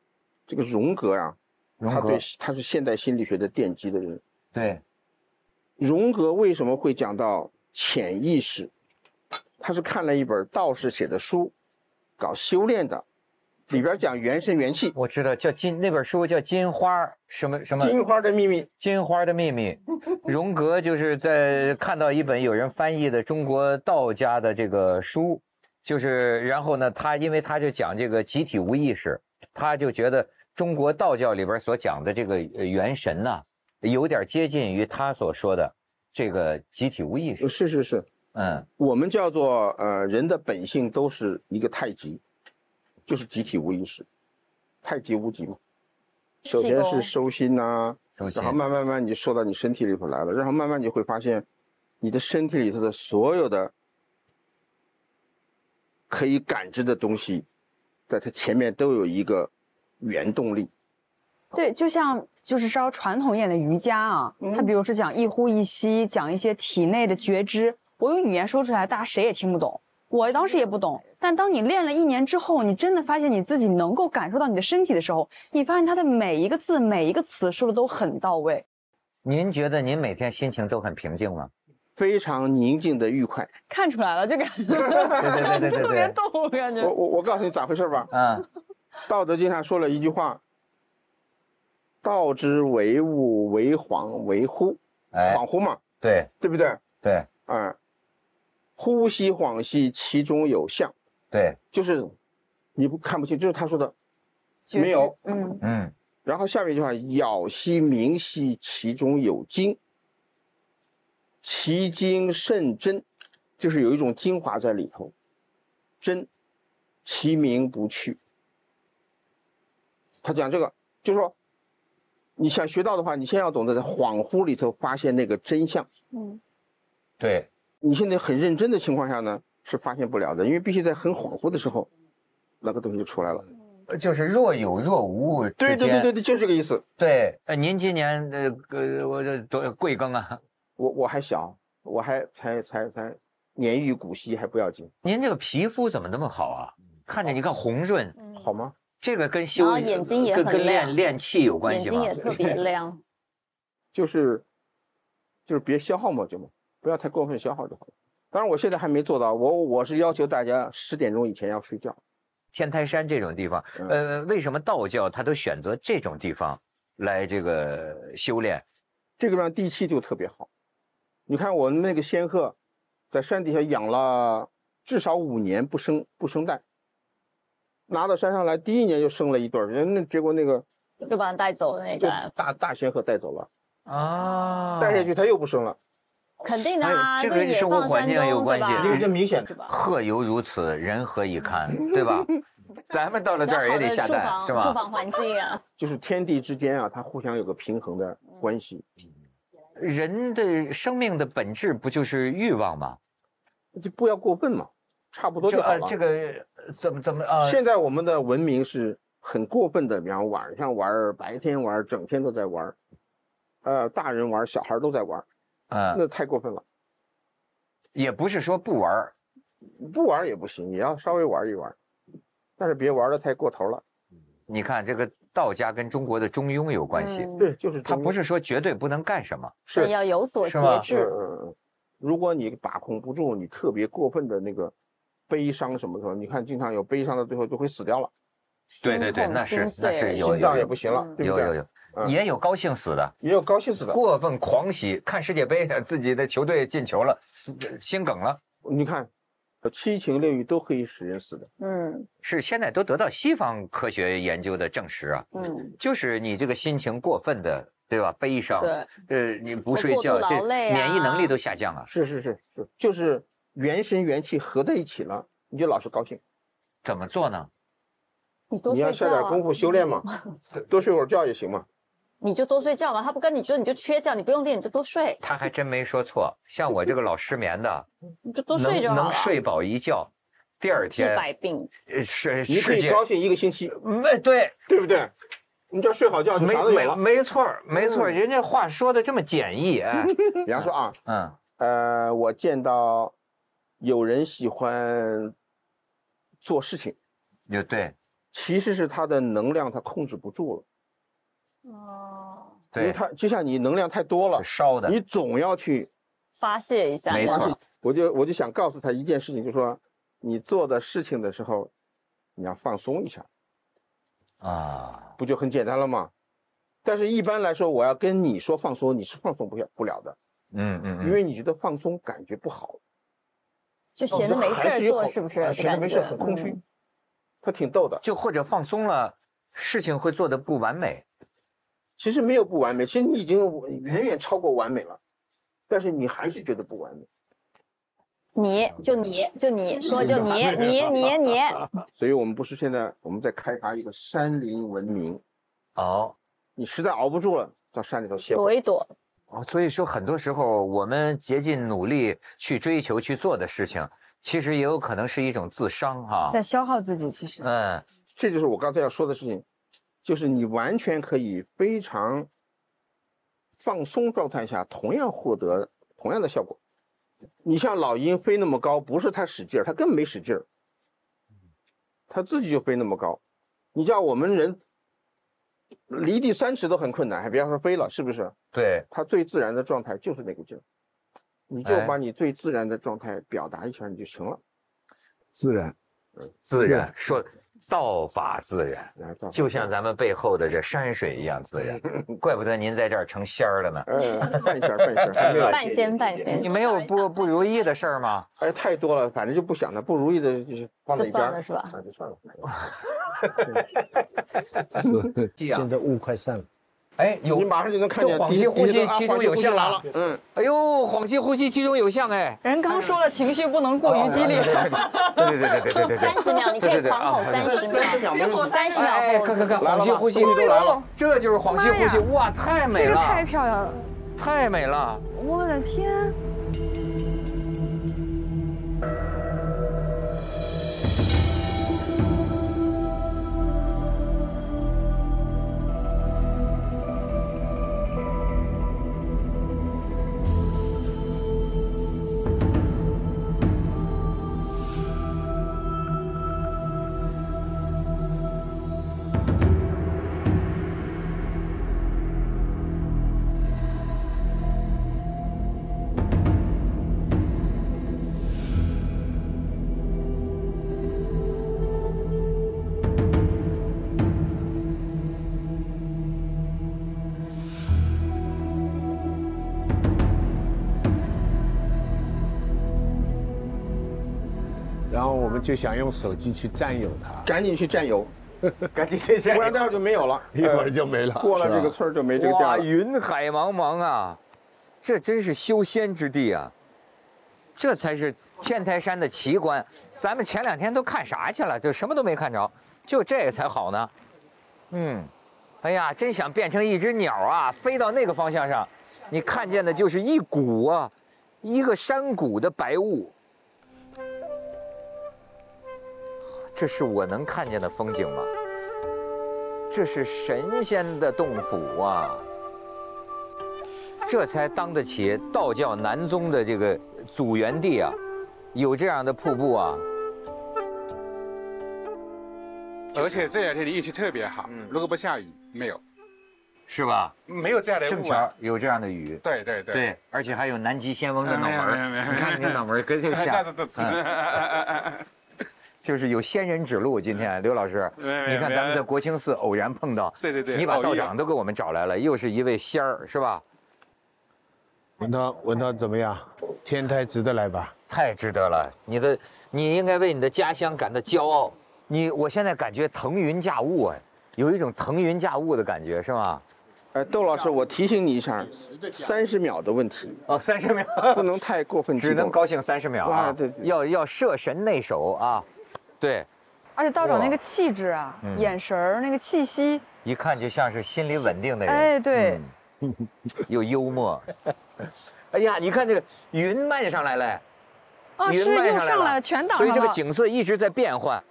这个荣格啊，
荣格
他对他是现代心理学的奠基的人。
对，
荣格为什么会讲到潜意识？他是看了一本道士写的书，搞修炼的，里边讲元神元气。
我知道，叫金那本书叫《金花》什么什么？
金花的秘密。
金花的秘密。荣格就是在看到一本有人翻译的中国道家的这个书，就是然后呢，他因为他就讲这个集体无意识，他就觉得中国道教里边所讲的这个元神呐、啊，有点接近于他所说的这个集体无意识。
是是是，
嗯，
我们叫做呃人的本性都是一个太极，就是集体无意识，太极无极嘛。首先是收心呐、啊，然后慢慢慢你就收到你身体里头来了，然后慢慢你会发现，你的身体里头的所有的可以感知的东西，在它前面都有一个原动力。
对，就像就是稍传统一点的瑜伽啊，它比如是讲一呼一吸，讲一些体内的觉知，我用语言说出来，大家谁也听不懂。我当时也不懂，但当你练了一年之后，你真的发现你自己能够感受到你的身体的时候，你发现它的每一个字、每一个词说的都很到位。
您觉得您每天心情都很平静吗？
非常宁静的愉快，
看出来了，这个
对对对对对，
特别逗，感觉。
我我我告诉你咋回事吧。
嗯，
道德经上说了一句话：“道之为物，为恍为惚。”
哎，
恍惚嘛，
对
对不对？
对，
嗯。呼吸恍兮，其中有象。
对，
就是你不看不清，就是他说的没有。
嗯
嗯。
然后下面一句话：杳兮明兮，其中有精。其精甚真，就是有一种精华在里头。真，其名不去。他讲这个，就是说，你想学到的话，你先要懂得在恍惚里头发现那个真相。
嗯，
对。
你现在很认真的情况下呢，是发现不了的，因为必须在很恍惚的时候，那个东西就出来了。
就是若有若无。
对对对对对，就是这个意思。
对，呃，您今年呃呃，我这多贵庚啊？
我我还小，我还才才才年逾古稀，还不要紧。
您这个皮肤怎么那么好啊？看着你看红润，
好吗？
这个跟修
眼睛也很
跟跟练练气有关系吗？
眼睛也特别亮。
就是就是别消耗嘛，就嘛。不要太过分消耗就好了。当然，我现在还没做到。我我是要求大家十点钟以前要睡觉。
天台山这种地方，呃，为什么道教他都选择这种地方来这个修炼？
这个地方地气就特别好。你看我们那个仙鹤，在山底下养了至少五年不生不生蛋，拿到山上来第一年就生了一对儿，人那结果那个
就把它带走了那个
大大仙鹤带走了
啊，
带下去它又不生了。
肯定的啊，
这个跟生活环境有关系，
这个真明显。
鹤犹如此，人何以堪，对吧？咱们到了这儿也得下蛋，是吧？
住房环境啊，
就是天地之间啊，它互相有个平衡的关系。
人的生命的本质不就是欲望吗？
就不要过分嘛，差不多就好了。
这个怎么怎么啊？
现在我们的文明是很过分的，比方晚上玩，白天玩，整天都在玩，呃，大人玩，小孩都在玩。
啊，
那太过分了。
也不是说不玩，
不玩也不行，也要稍微玩一玩，但是别玩的太过头了。
你看这个道家跟中国的中庸有关系，
嗯、对，就是
他不是说绝对不能干什么，
是要有所节制。
嗯，如果你把控不住，你特别过分的那个悲伤什么的，你看经常有悲伤的，最后就会死掉了。
对对对，那是那是有，
心脏也不行了，对不对？
有有有。也有高兴死的，
也有高兴死的，
过分狂喜，看世界杯，自己的球队进球了，心梗了。
你看，七情六欲都可以使人死的。
嗯，
是现在都得到西方科学研究的证实啊。
嗯，
就是你这个心情过分的，对吧？悲伤，
对，
呃，你不睡觉，这免疫能力都下降了。
是是是是，就是元神元气合在一起了，你就老是高兴。
怎么做呢？
你多
你要下点功夫修炼嘛，多睡会儿觉也行嘛。
你就多睡觉嘛，他不跟你说你就缺觉，你不用练你就多睡。
他还真没说错，像我这个老失眠的，
你就多睡就好了，
能睡饱一觉，第二天
治百病。
是
你可以高兴一个星期，
没对
对不对？你只要睡好觉就啥都有了。
没错没错，人家话说的这么简易，哎，
比方说啊，
嗯
呃，我见到有人喜欢做事情，
有对。
其实是它的能量它控制不住了。哦，因为它就像你能量太多了，
烧的，
你总要去
发泄一下。
没错，
我就我就想告诉他一件事情，就是说你做的事情的时候，你要放松一下，啊，不就很简单了吗？但是一般来说，我要跟你说放松，你是放松不了不了的。嗯嗯，因为你觉得放松感觉不好，
就闲着没事做，是不是？
闲着没事很空虚，他挺逗的。
就或者放松了，事情会做得不完美。
其实没有不完美，其实你已经远远超过完美了，但是你还是觉得不完美。
你就你就你说就你你你你。
所以我们不是现在我们在开发一个山林文明。哦，你实在熬不住了，到山里头歇会儿。
躲一躲。
哦，所以说很多时候我们竭尽努力去追求去做的事情，其实也有可能是一种自伤哈，
在消耗自己。其实，
嗯，这就是我刚才要说的事情，就是你完全可以非常放松状态下，同样获得同样的效果。你像老鹰飞那么高，不是它使劲儿，它根本没使劲儿，它自己就飞那么高。你叫我们人离地三尺都很困难，还别说飞了，是不是？
对，
它最自然的状态就是那个劲儿，你就把你最自然的状态表达一下，你就行了。
自然，
自然说道法自然，就像咱们背后的这山水一样自然，怪不得您在这儿成仙儿了呢。
半仙半仙，还没有
半仙半仙。
你没有不不如意的事儿吗？
哎，太多了，反正就不想了，不如意的就是放在一边，
就算了是吧？
就算了。
是，现在雾快散了。
哎，有
你马上就能看见
恍兮呼吸其中有象
了。嗯，
哎呦，恍兮呼吸其中有象哎。
人刚说了，情绪不能过于激烈。
对对对对对对对。
三十秒，你可以狂吼三十秒。
三十秒没有。
三十秒。
哎，看看看，恍兮呼吸都来了，这就是恍兮呼吸，哇，太美了。
这个太漂亮了。
太美了。
我的天。
然后我们就想用手机去占有它，
赶紧去占有，
赶紧去占有，
不然待会儿就没有了，
一会儿就没了。
过了这个村儿就没这个店了。
哇，云海茫茫啊，这真是修仙之地啊！这才是天台山的奇观。咱们前两天都看啥去了？就什么都没看着，就这个才好呢。嗯，哎呀，真想变成一只鸟啊，飞到那个方向上，你看见的就是一股啊，一个山谷的白雾。这是我能看见的风景吗？这是神仙的洞府啊！这才当得起道教南宗的这个祖源地啊，有这样的瀑布啊！
而且这两天的运气特别好，如果不下雨，没有，
是吧？
没有这样的雾啊。
正巧有这样的雨，
对对对，
对，而且还有南极仙翁的脑门，你看你脑门跟这像。就是有仙人指路，今天刘老师，你看咱们在国清寺偶然碰到，
对对对，
你把道长都给我们找来了，又是一位仙儿，是吧？
文涛，文涛怎么样？天台值得来吧？
太值得了，你的你应该为你的家乡感到骄傲。你我现在感觉腾云驾雾哎，有一种腾云驾雾的感觉，是吗？
哎，窦老师，我提醒你一下，三十秒的问题
哦，三十秒
不能太过分，
只能高兴三十秒啊！
对对，
要要摄神内守啊！对，
而且道长那个气质啊，嗯、眼神儿那个气息，
一看就像是心里稳定的人。
哎，对，
嗯、又幽默。哎呀，你看这个云漫上来了，
哦，是又上来了，全挡上了。
所以这个景色一直在变换。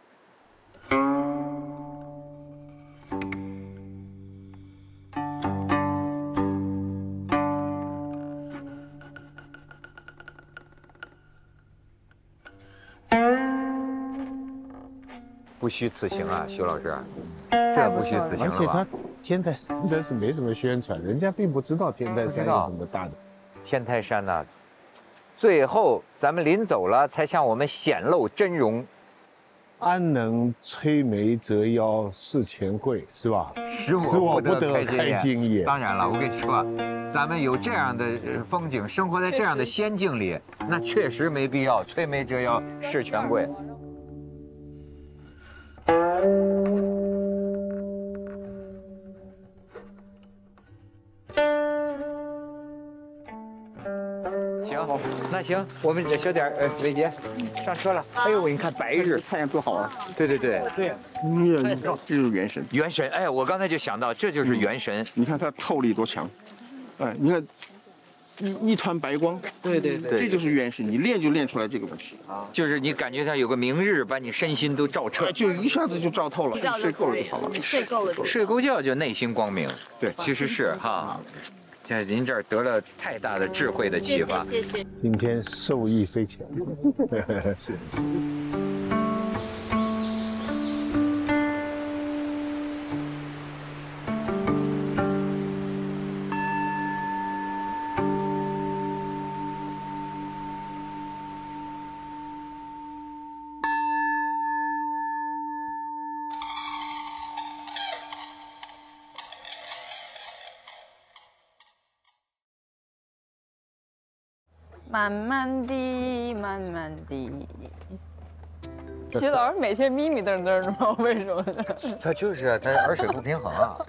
不虚此行啊，徐老师，这不虚此行了吧？
而且他天台山真是没什么宣传，人家并不知道天台山有这么大的。
天台山呢、啊，最后咱们临走了，才向我们显露真容。
安能摧眉折腰事前会，是吧？
使我不得开心也。当然了，我跟你说，咱们有这样的风景，生活在这样的仙境里，那确实没必要摧眉折腰事前会。行，那行，我们小点呃，伟杰上车了。哎呦，你看白日
太阳多好啊！
对对对
对，你看这就是元神。
元神，哎，我刚才就想到，这就是元神。
你看它透力多强，哎，你看一一团白光。
对对对，
这就是元神，你练就练出来这个东西
啊。就是你感觉它有个明日，把你身心都照彻，
就一下子就照透了。睡够了就好了，
睡够了，
睡够觉就内心光明。
对，
其实是哈。在您这儿得了太大的智慧的启发，
谢谢。
今天受益匪浅。是。
慢慢地，慢慢地。徐老师每天迷迷瞪瞪的吗？为什么呢？
他就是啊，他耳水不平衡啊。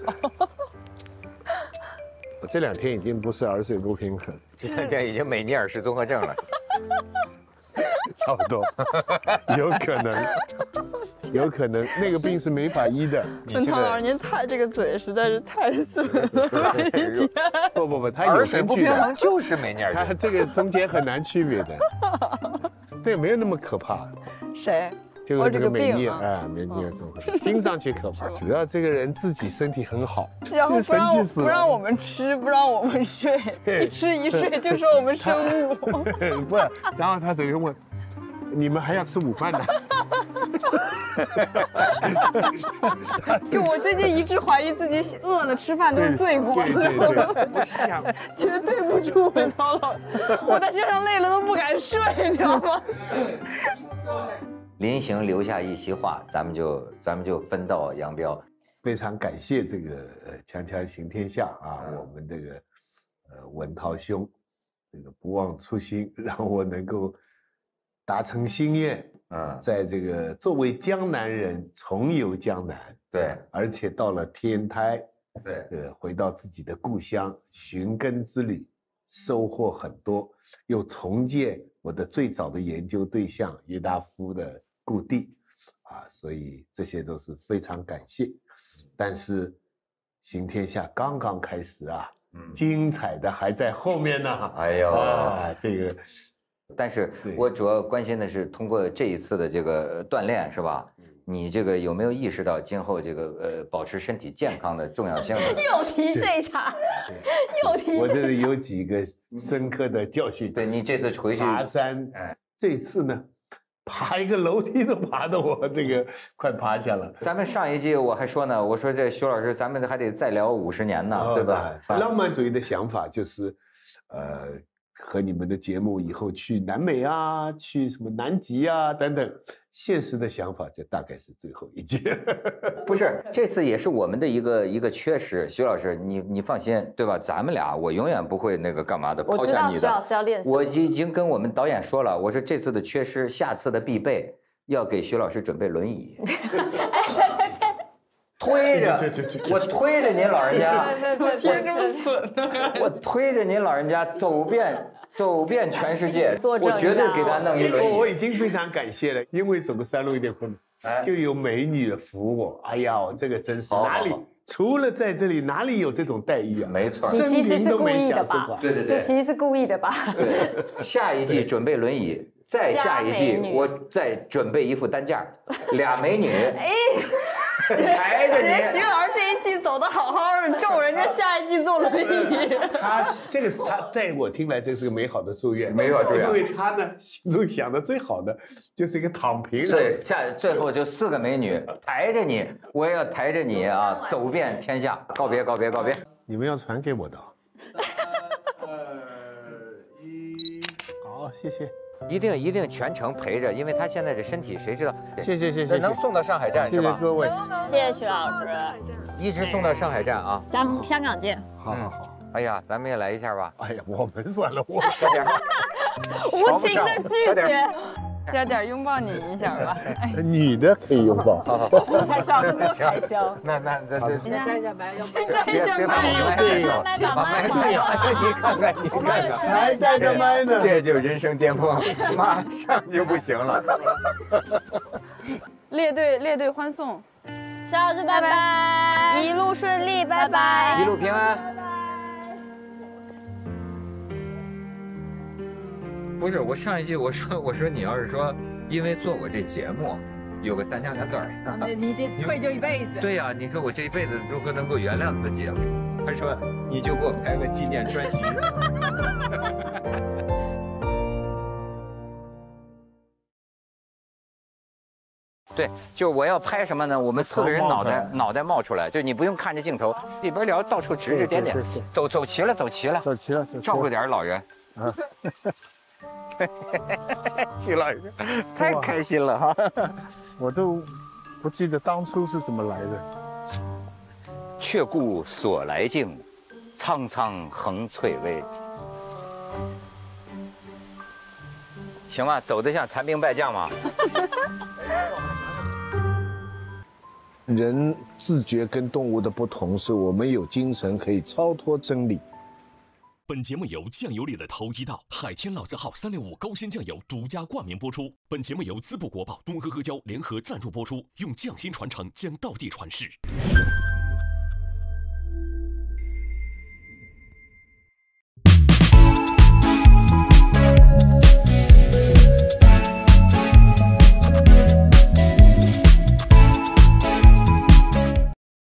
我这两天已经不是耳水不平衡，
这两天已经美尼尔氏综合症了。
差不多，有可能，有可能那个病是没法医的。
文涛老师，您太这个嘴实在是太损了。
不不不，他有
耳水不平衡就是美尼尔氏，
他这个中间很难区别的。对，没有那么可怕。
谁？
就是这个美尼尔，哎，美尼尔综合症，听上去可怕。主要这个人自己身体很好，
然后不让不让我们吃，不让我们睡，一吃一睡就说我们生物。
不，然后他整天问。你们还要吃午饭呢？
就我最近一直怀疑自己饿了吃饭都是罪过，
对对对，
觉得对不住文涛老师，我在车上累了都不敢睡，你知道吗？
临行留下一席话，咱们就咱们就分道扬镳。
非常感谢这个呃锵锵行天下啊，我们这个呃文涛兄，这个不忘初心，让我能够。达成心愿，嗯，在这个作为江南人重游江南，
对，
而且到了天台，
对，
呃，回到自己的故乡，寻根之旅，收获很多，又重建我的最早的研究对象郁达夫的故地，啊，所以这些都是非常感谢。但是，行天下刚刚开始啊，嗯，精彩的还在后面呢。
哎呦，
啊，这个。
但是我主要关心的是，通过这一次的这个锻炼，是吧？你这个有没有意识到今后这个呃保持身体健康的重要性呢？
又提这茬，又提这茬。
我这里有几个深刻的教训。
对你这次回去
爬山，哎，这次呢，爬一个楼梯都爬得我这个快趴下了。
咱们上一季我还说呢，我说这徐老师，咱们还得再聊五十年呢，哦、对吧？
浪漫主义的想法就是，呃。和你们的节目以后去南美啊，去什么南极啊等等，现实的想法这大概是最后一届。
不是，这次也是我们的一个一个缺失。徐老师，你你放心，对吧？咱们俩我永远不会那个干嘛的，抛下你的。
我知道徐老师要练习。
我已经跟我们导演说了，我说这次的缺失，下次的必备，要给徐老师准备轮椅。推着，我推着您老人家，
怎么天这么损呢？
我推着您老人家走遍走遍全世界，我绝对给他弄一轮椅。
我已经非常感谢了，因为走个山路有点困难，就有美女扶我。哎呀，这个真是哪里除了在这里，哪里有这种待遇啊？
没错，
你其实是故意的吧？
对对对，
这其实是故意的吧？
对，下一季准备轮椅，再下一季我再准备一副担架，俩美女。哎。抬着你，
徐老师这一季走走的好好的，咒人家下一季坐轮椅。
他这个是他在我听来，这是个美好的祝愿，
美好祝愿。
因为他呢心中想的最好的就是一个躺平。
对，下最后就四个美女抬着你，我也要抬着你啊，走遍天下。告别，告别，告别。
你们要传给我的。三二一，好，谢谢。
一定一定全程陪着，因为他现在这身体谁知道？
谢谢谢谢，
能送到上海站是吧？
谢谢各位，
谢谢徐老师，
一直送到上海站啊。
香香港见。
好好好。
哎呀，咱们也来一下吧。
哎呀，我们算了，我
小点，
无情的拒绝。小点拥抱你一下吧。
女的可以拥抱。
好好好。
还需要多开销。
那那那这。
先摘一下麦，要不
摘一下麦。
对
呀，把麦对呀，你看看你看看，
还带着麦呢。
这就人生巅峰，马上就不行了。
列队列队欢送，
徐老师拜拜，
一路顺利，拜拜，
一路平安。不是，我上一季我说我说你要是说因为做我这节目有个单加两字儿，
你得愧疚一辈子。
对呀、啊，你说我这一辈子如何能够原谅你的节目？他说你就给我拍个纪念专辑。对，就是我要拍什么呢？我们四个人脑袋脑袋冒出来，就你不用看着镜头，里边聊到处指指点点，走走齐了，走齐了，
走齐了，
照顾点老人。啊。徐老师太开心了哈！
我都不记得当初是怎么来的。
却顾所来径，苍苍横翠微。行吧，走得像残兵败将吗？
人自觉跟动物的不同是，我们有精神可以超脱真理。
本节目由酱油里的头一道海天老字号三六五高鲜酱油独家冠名播出。本节目由淄博国宝东呵呵胶联合赞助播出，用匠心传承，将道地传世。